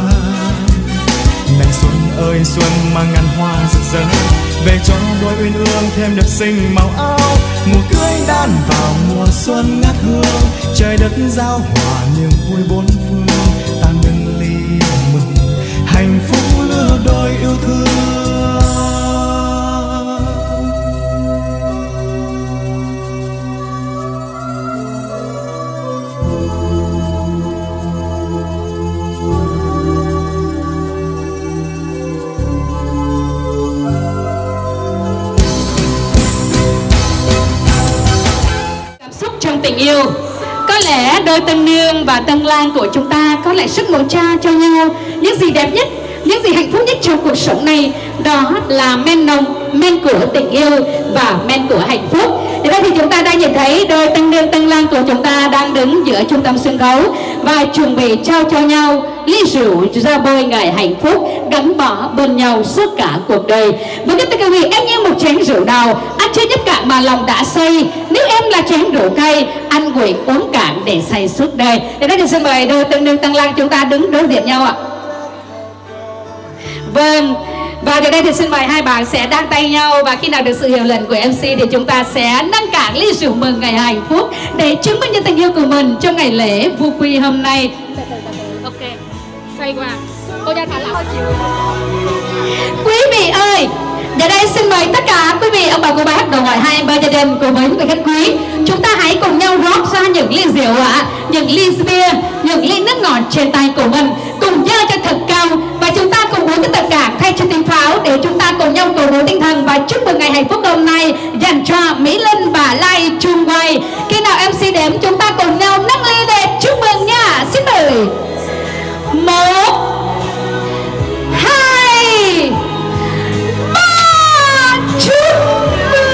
Này xuân ơi xuân mang ngàn hoa rực rỡ, về cho đôi uyên ương thêm đẹp xinh màu áo. Mùa cưới đan vào mùa xuân ngát hương, trời đất giao hòa niềm vui bốn phương. Ta nâng ly mừng hạnh phúc lứa đôi yêu thương. Cảm xúc trong tình yêu, có lẽ đôi tân nương và tân lang của chúng ta có lẽ sức màu cha cho nhau những gì đẹp nhất, những gì hạnh phúc nhất trong cuộc sống này, đó là men nồng, men của tình yêu và men của hạnh phúc. Thì đây thì chúng ta đang nhìn thấy đôi tân nương tân lang của chúng ta đang đứng giữa trung tâm sân khấu và chuẩn bị trao cho nhau ly rượu ra bôi ngày hạnh phúc, gắn bó bên nhau suốt cả cuộc đời. Với tất cả quý vị, em như một chén rượu đào, anh chưa nhấp cạn mà lòng đã say. Nếu em là chén rượu cay, anh nguyện uống cạn để say suốt đời. Để đây thì xin mời đôi tương đương Tăng Lan chúng ta đứng đối diện nhau ạ. Vâng. Và giờ đây thì xin mời hai bạn sẽ đan tay nhau, và khi nào được sự hiệu lệnh của MC thì chúng ta sẽ nâng cạn ly rượu mừng ngày hạnh phúc để chứng minh cho tình yêu của mình trong ngày lễ Vu Quy hôm nay. Ok, xoay qua. Cô cho thả lỏng. Quý vị ơi, giờ đây xin mời tất cả quý vị ông bà cô bác đồng ngoại hai bên gia đình cùng với những vị khách quý, chúng ta hãy cùng nhau rót ra những ly rượu ạ, những ly bia, những ly nước ngọt trên tay của mình, cùng dơ cho thật cao và chúng ta cùng uống cái tất cả thay cho tiếng pháo để chúng ta cùng nhau cổ vũ tinh thần và chúc mừng ngày hạnh phúc hôm nay dành cho Mỹ Linh và Lai chung quay. Khi nào MC đếm chúng ta cùng nhau nâng ly để chúc mừng nha. Xin mời. 1, 2, 3, chúc mừng.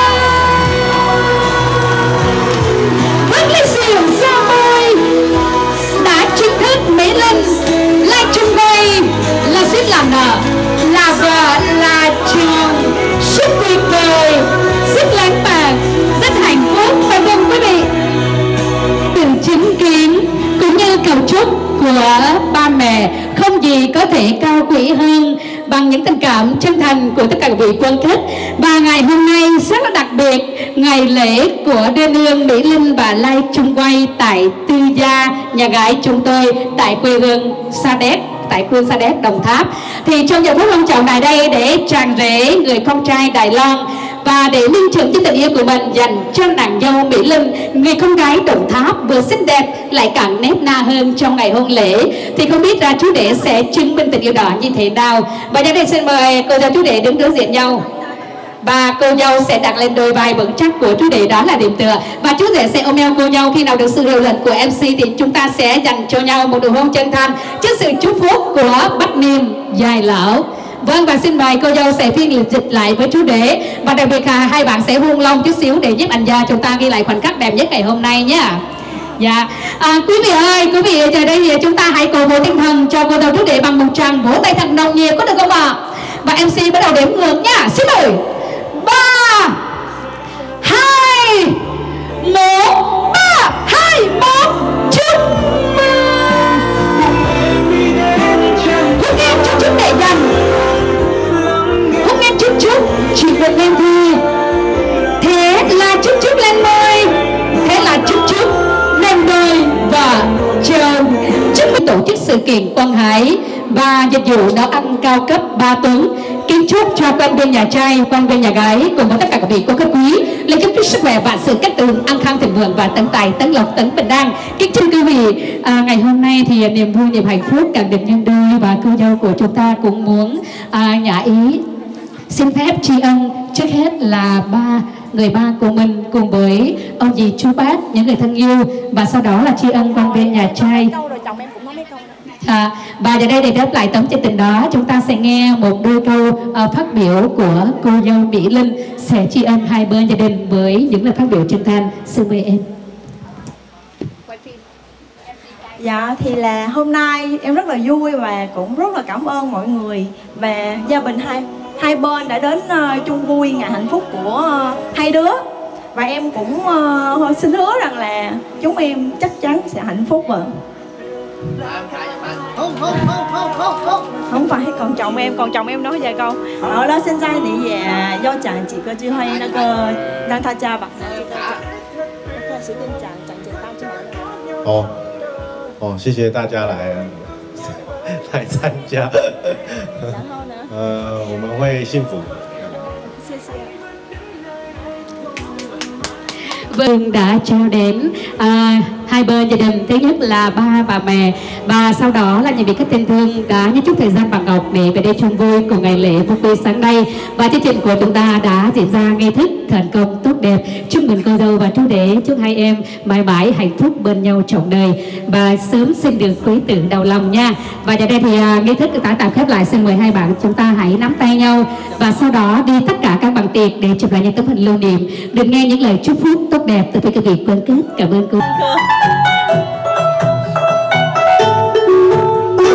Với ly rượu ra môi đã chính thức Mỹ Linh, Lai chung quay là xin làm nợ, là vợ, là chồng, rất tuyệt vời, rất lãng mạn, rất hạnh phúc. Và vâng quý vị, từ chứng kiến cũng như cầu chúc của ba mẹ không gì có thể cao quý hơn bằng những tình cảm chân thành của tất cả các vị quân khách. Và ngày hôm nay rất là đặc biệt, ngày lễ của đơn hương Mỹ Linh và Lai chung quay tại tư gia nhà gái chúng tôi tại quê hương Sa Đéc, tại quê Sa Đéc, Đồng Tháp. Thì trong giờ phút long trọng này đây để tràn rể người con trai Đài Loan và để minh chứng cho tình yêu của mình dành cho nàng dâu Mỹ Linh, người con gái Đồng Tháp vừa xinh đẹp lại càng nét na hơn trong ngày hôn lễ, thì không biết là chú rể sẽ chứng minh tình yêu đó như thế nào. Và giờ đây xin mời cô dâu chú rể đứng đối diện nhau, và cô dâu sẽ đặt lên đôi vai vững chắc của chú rể, đó là điểm tựa, và chú rể sẽ ôm eo cô dâu. Khi nào được sự hiệu lệnh của MC thì chúng ta sẽ dành cho nhau một nụ hôn chân thành trước sự chúc phúc của Bách Niên dài lão. Vâng, và xin mời cô dâu sẽ phiên dịch lại với chú rể, và đặc biệt là hai bạn sẽ hôn lông chút xíu để giúp anh gia chúng ta ghi lại khoảnh khắc đẹp nhất ngày hôm nay nhé. Dạ, quý vị ơi, quý vị giờ đây thì chúng ta hãy cổ vũ tinh thần cho cô dâu chú rể bằng một tràng vỗ tay thật nồng nhiệt, có được không ạ? Và MC bắt đầu đếm ngược nhá. Xin mời. 3, 2, 1, 3, 2, 1, chúc mừng. Hôn em chúc chúc để dành, hôn em chúc chúc chỉ được em thôi. Thế là chúc chúc lên môi, thế là chúc chúc lên đôi và chồng. Chúc mừng tổ chức sự kiện Quang Hải và dịch vụ nấu ăn cao cấp 3 tuần. Kính chúc cho quan viên nhà trai, quan viên nhà gái cùng với tất cả các vị cô khách quý lời chúc sức khỏe và sự cát tường, an khang thịnh vượng và tấn tài, tấn lộc, tấn bình an. Kính chúc quý vị, ngày hôm nay thì niềm vui, niềm hạnh phúc càng được nhân đôi, và cô dâu của chúng ta cũng muốn nhã ý xin phép tri ân trước hết là người ba của mình cùng với ông dì chú bác, những người thân yêu, và sau đó là tri ân quan viên nhà trai. Và giờ đây để đáp lại tấm chân tình đó, chúng ta sẽ nghe một đôi câu phát biểu của cô dâu Mỹ Linh sẽ tri ân hai bên gia đình với những lời phát biểu chân thành. Xin mời em. Dạ, thì là hôm nay em rất là vui và cũng rất là cảm ơn mọi người và gia đình hai bên đã đến chung vui ngày hạnh phúc của hai đứa. Và em cũng xin hứa rằng là chúng em chắc chắn sẽ hạnh phúc rồi. Không phải, còn chồng em nói vài câu. Ở đó现在你也要讲几个句话，那个让大家把这个随便讲简单就好了。 谢谢大家来参加。然后呢？我们会幸福。 谢谢。 Vâng, đã trao đến hai bên gia đình. Thứ nhất là ba và mẹ, và sau đó là những vị khách thân thương đã nhấn chút thời gian bằng ngọc để về đây chung vui cùng ngày lễ Vu Quy sáng nay. Và chương trình của chúng ta đã diễn ra nghi thức thành công tốt đẹp. Chúc mừng cô dâu và chú rể, chúc hai em mãi mãi hạnh phúc bên nhau trọn đời và sớm sinh được quý tử đầu lòng nha. Và giờ đây thì nghi thức đã tạm khép lại. Xin mời hai bạn chúng ta hãy nắm tay nhau và sau đó đi tất cả các bàn tiệc để chụp lại những tấm hình lưu niệm, được nghe những lời chúc phúc tốt đẹp từ phía các vị quân kết. Cảm ơn cô.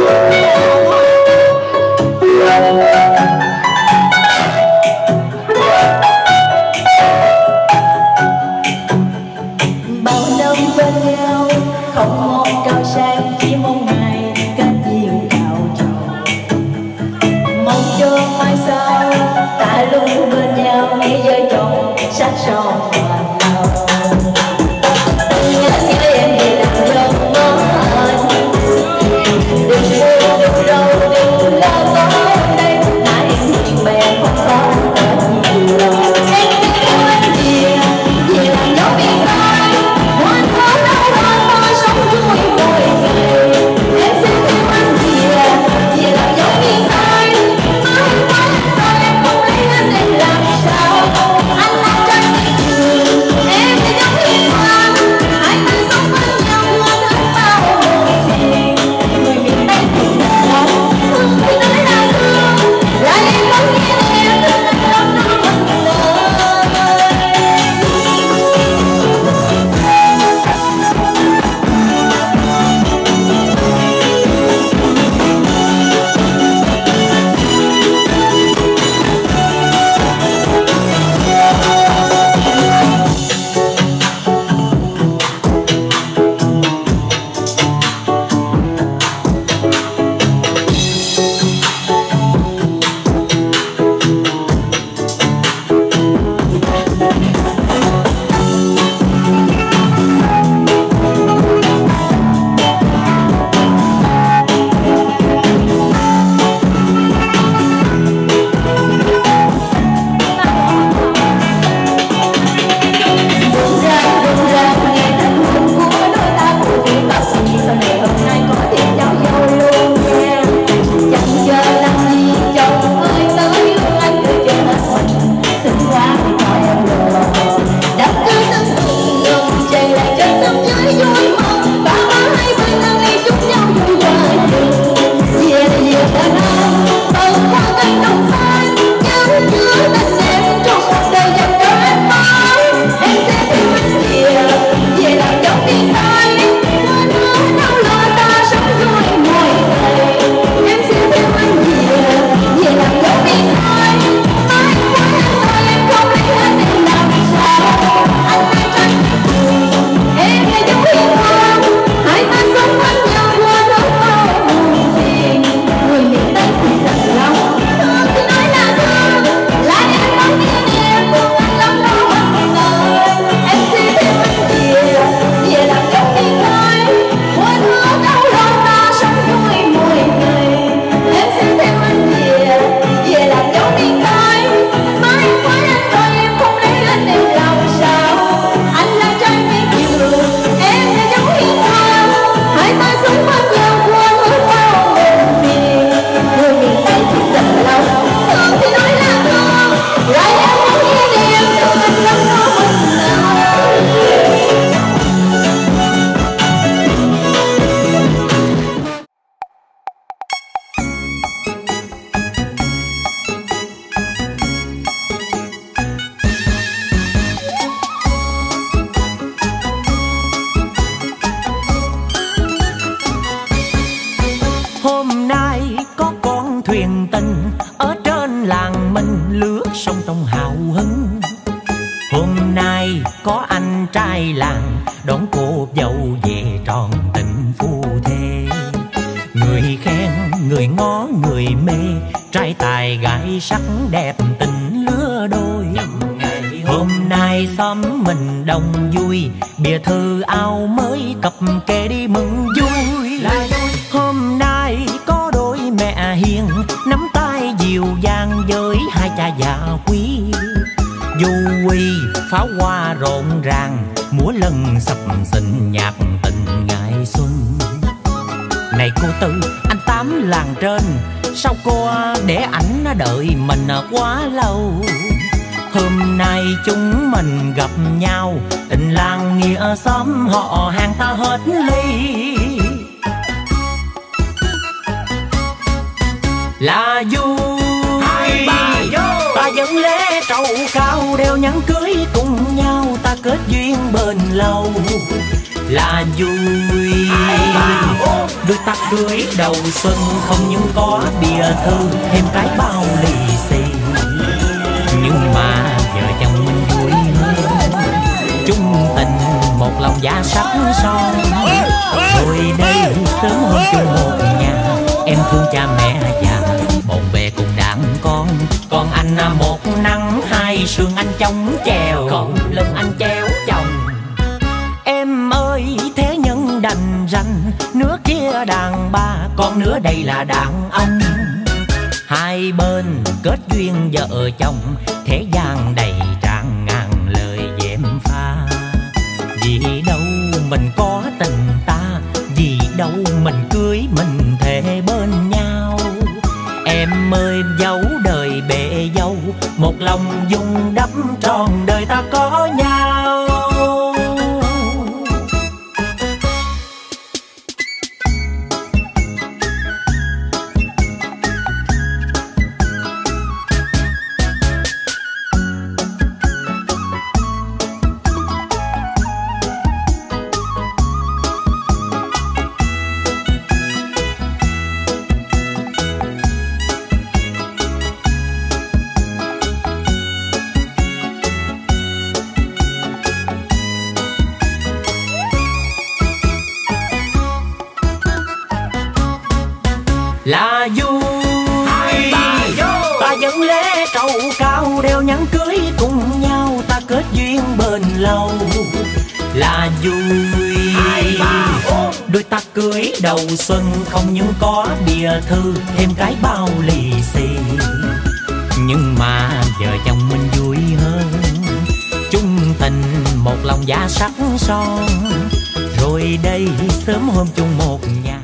thuyền tình ở trên làng mình lướt sông trong hào hứng. Hôm nay có anh trai làng đón cô dâu về tròn tình phu thê. Người khen, người ngó, người mê, trai tài gái sắc đẹp tình lứa đôi. Hôm nay xóm mình đông vui, bìa thư áo mới cặp kê đi mừng vui. Hôm nay có đôi mẹ hiền nắm tay dìu dàng với hai cha già quý. Du quy pháo hoa rộn ràng, múa lân sập sình nhạc tình ngày xuân. Này cô Tư, anh Tám làng trên, sao cô để ảnh đợi mình quá lâu? Hôm nay chúng mình gặp nhau, tình làng nghĩa xóm họ hàng ta hết ly. Là vui ta dẫn lễ trầu cao, đeo nhẫn cưới cùng nhau, ta kết duyên bền lâu. Là vui đôi ta cưới đầu xuân, không những có bìa thư thêm cái bao lì xì. Nhưng mà vợ chồng mình vui hơn, chung tình một lòng giá sắc son. Rồi đây sớm hơn chung một nhà, em thương cha mẹ già, bộn bề cùng đàn con. Còn anh một nắng hai sương anh chống chèo, còn lưng anh treo chồng. Em ơi thế nhân đành ranh, nửa kia đàn bà, còn nửa đây là đàn ông. Hai bên kết duyên vợ chồng, thế gian đầy tràn ngàn lời dèm pha. Vì đâu mình có tình ta, vì đâu mình cưới mình thề bên nhau. Em ơi dấu đời bề dâu, một lòng dung đắp tròn đời ta có nhau. Là vui ta dẫn lễ trầu cao, đeo nhẫn cưới cùng nhau, ta kết duyên bền lâu. Là vui đôi ta cưới đầu xuân, không những có bìa thư thêm cái bao lì xì. Nhưng mà vợ chồng mình vui hơn, chung tình một lòng giá sắc son. Rồi đây sớm hôm chung một nhà.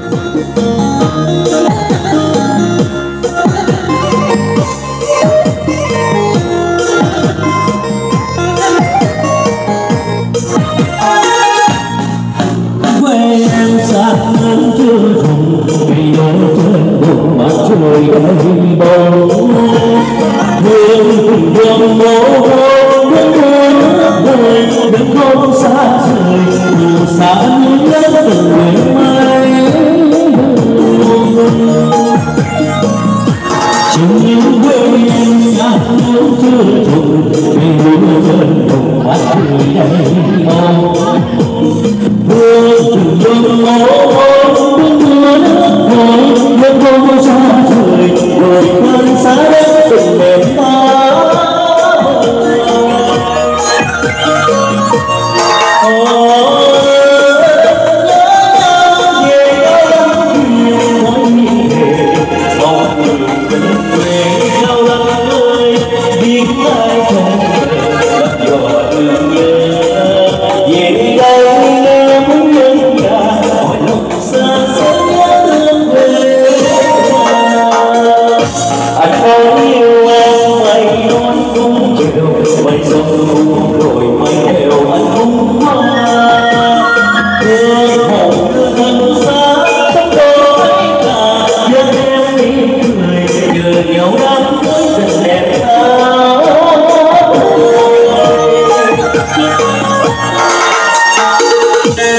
Quê em xa nắng chưa thùng, ngày đổ trên vùng mặt trời đầy bóng. Hương cùng đường mồ hôi nước mưa đừng không xa rời, dù xa những lớp từng ngày mai. Trong những quê em xa nắng chưa thùng, ngày đổ trên vùng mặt trời đầy bóng. Hương cùng đường mồ hôi nước mưa đừng không xa rời, rồi cơn xa đất từng đêm ta.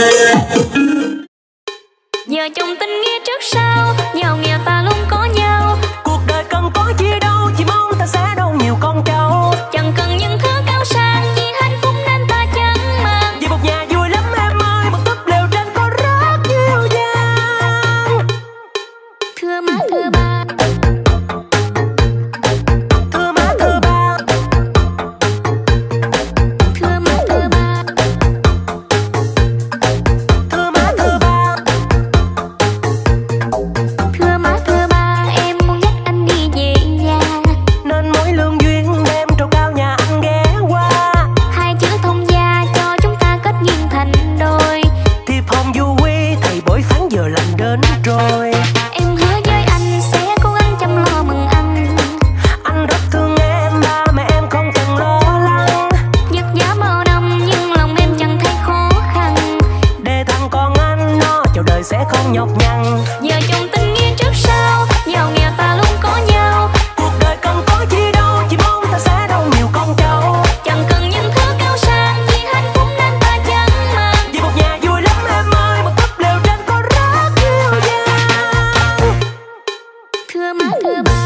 Giờ chồng tình nghĩa trước sau, giàu nghèo ta luôn có nhau. Thưa má thưa ba.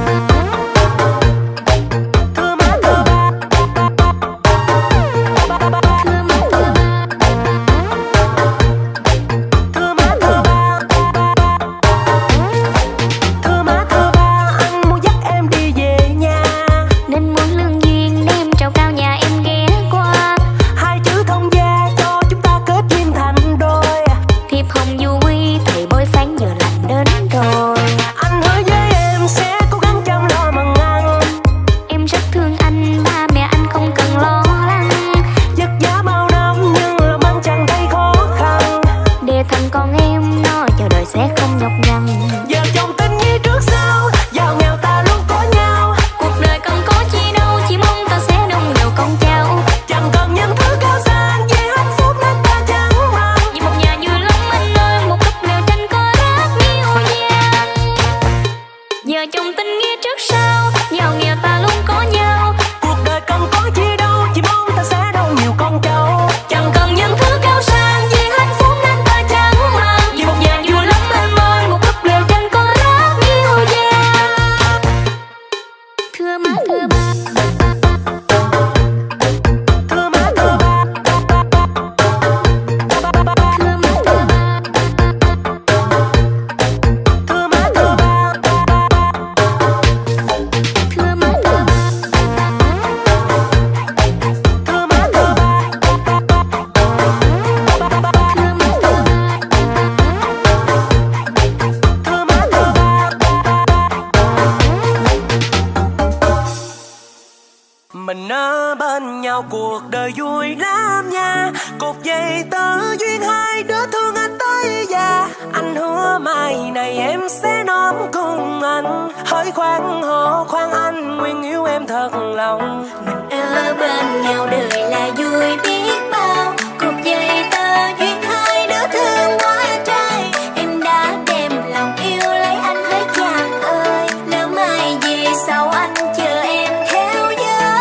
Mình ở bên nhau cuộc đời vui lắm nha. Cột dây tơ duyên hai đứa thương anh tới già. Anh hứa mai này em sẽ nóm cùng anh. Hỡi khoan hò khoan anh nguyện yêu em thật lòng. Mình ở bên nhau đời là vui biết bao. Cột dây tơ duyên hai đứa thương quá trai. Em đã đem lòng yêu lấy anh hỡi chàng ơi. Nếu mai về sau anh chờ em theo nhớ.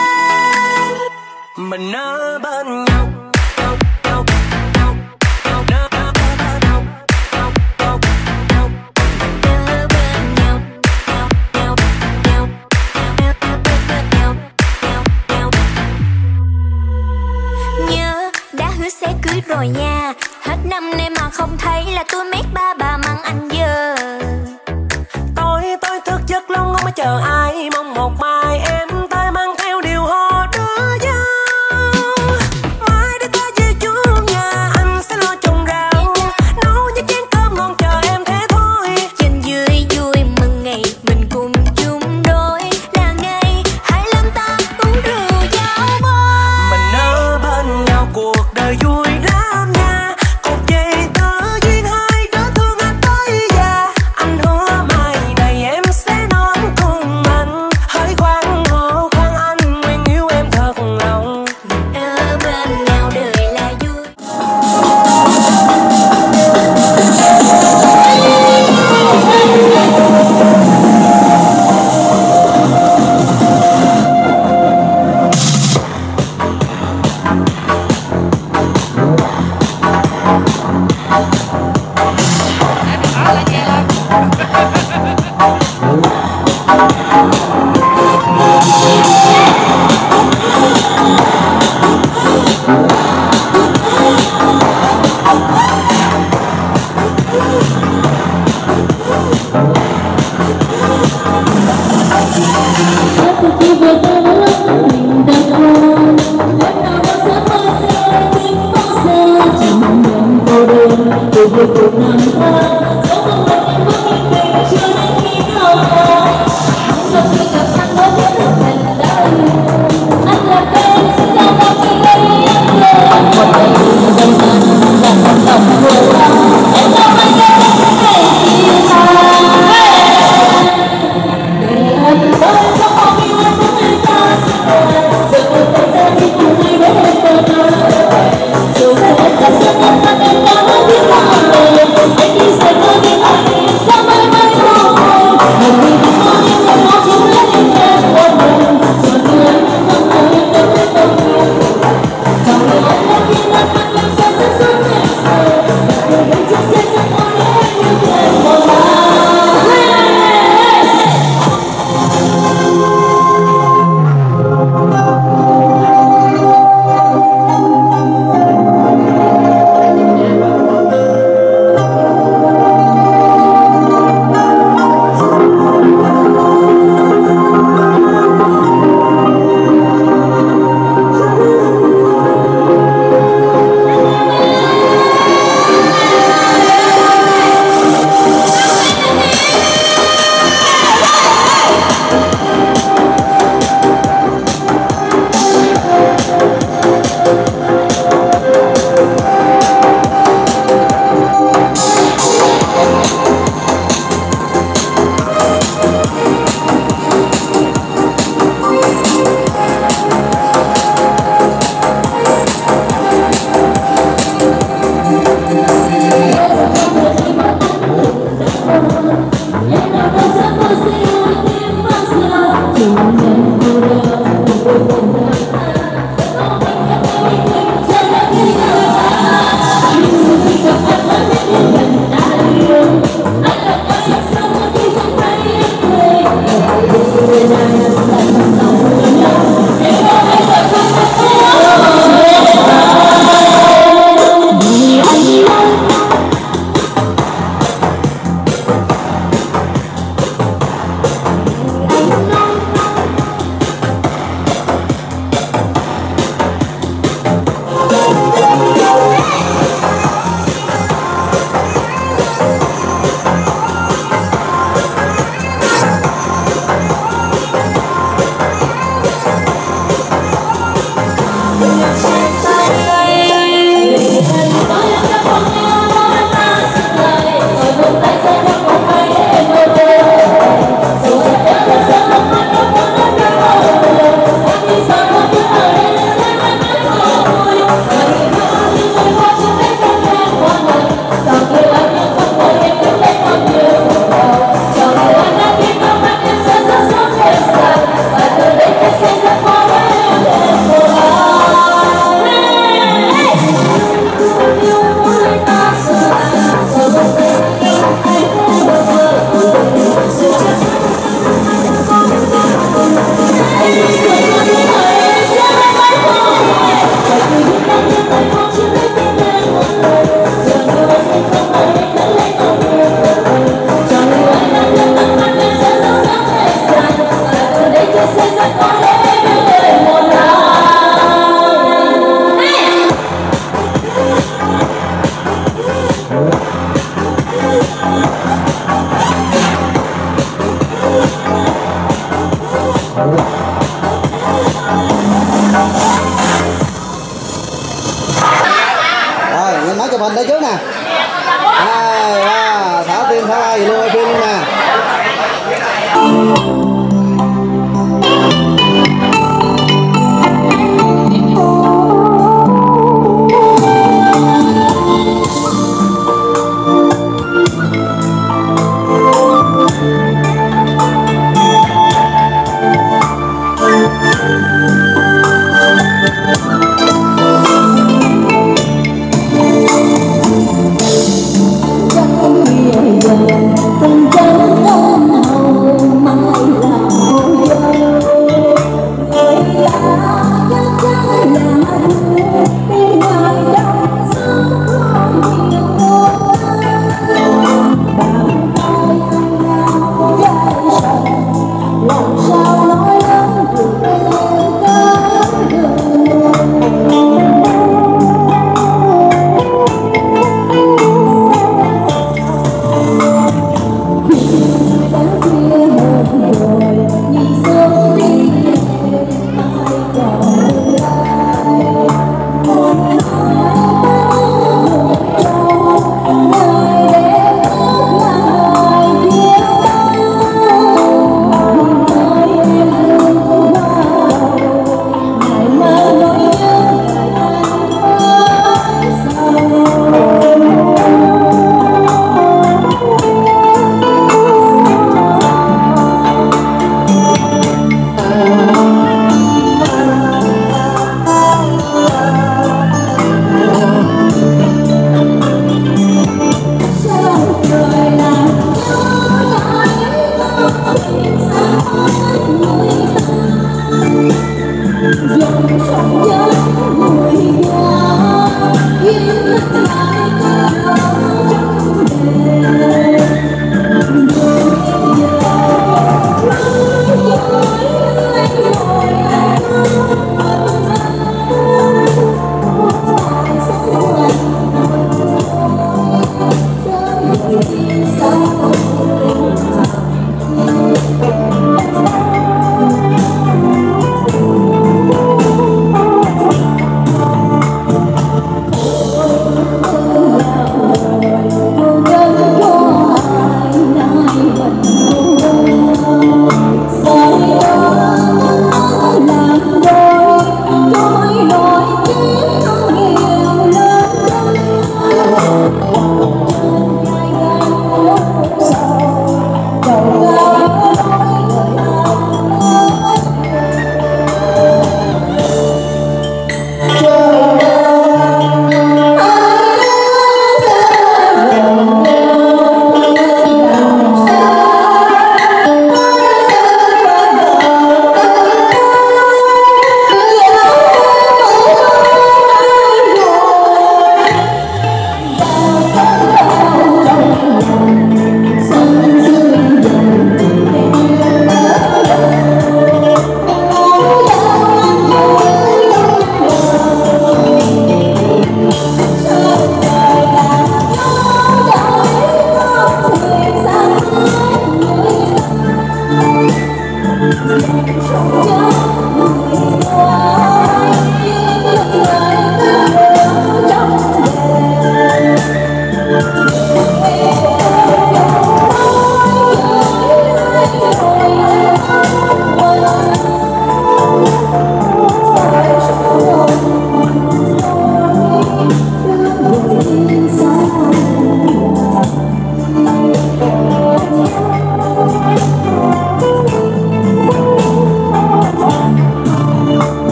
Mình ở bên nhau. Sẽ cưới rồi nha. Hết năm nay mà không thấy là tôi mét ba bà mắng anh giờ. Tôi thức giấc lâu ngóng mới chờ ai. Mong một mai em tới mang theo điều hò đưa dâu. Mai để ta về chuông nhà anh sẽ lo trồng rau. Nấu những chén cơm ngon chờ em thế thôi. Trên dưới vui mừng ngày mình cùng chung đôi. Là ngày 25 ta uống rượu giao bôi. Mình ở bên nhau cuộc đời vui lắm nha. Cột dây tơ duyên hai đứa thương anh tới già. Anh hứa mai này em sẽ nón cùng anh. Hỡi khoan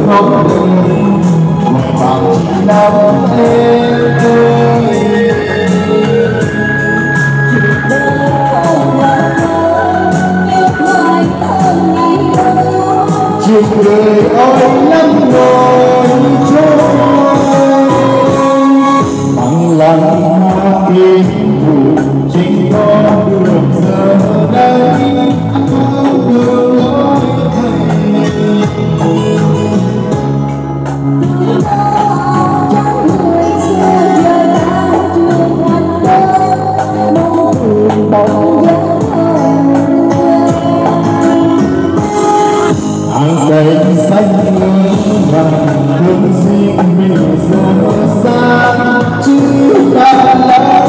không tình ngoài bằng chỉ năm em thôi. Chiều cười ôi lắm rồi trôi bằng lần kiên thủ chính con đường giờ đây không đường lối đầy xanh vàng thương riêng mình giờ xa chứ ta lỡ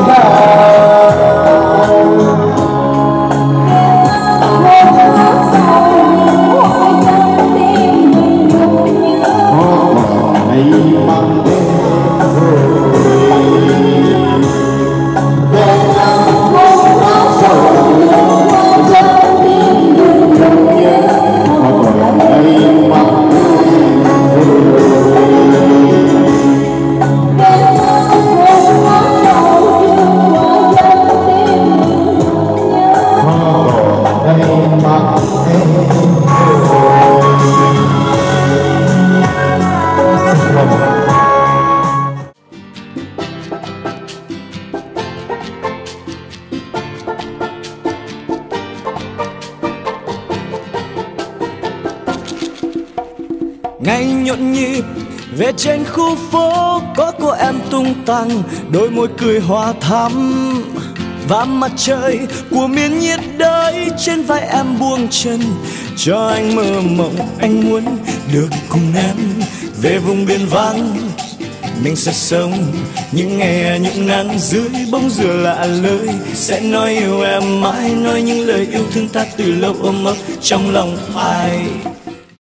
ngày nhộn nhịp về trên khu phố có cô em tung tăng đôi môi cười hoa thắm và mặt trời của miền nhiệt đới trên vai em buông chân cho anh mơ mộng. Anh muốn được cùng em về vùng biển vắng, mình sẽ sống những ngày những nắng dưới bóng dừa lạ lơi, sẽ nói yêu em mãi, nói những lời yêu thương ta từ lâu ôm ấp trong lòng ai.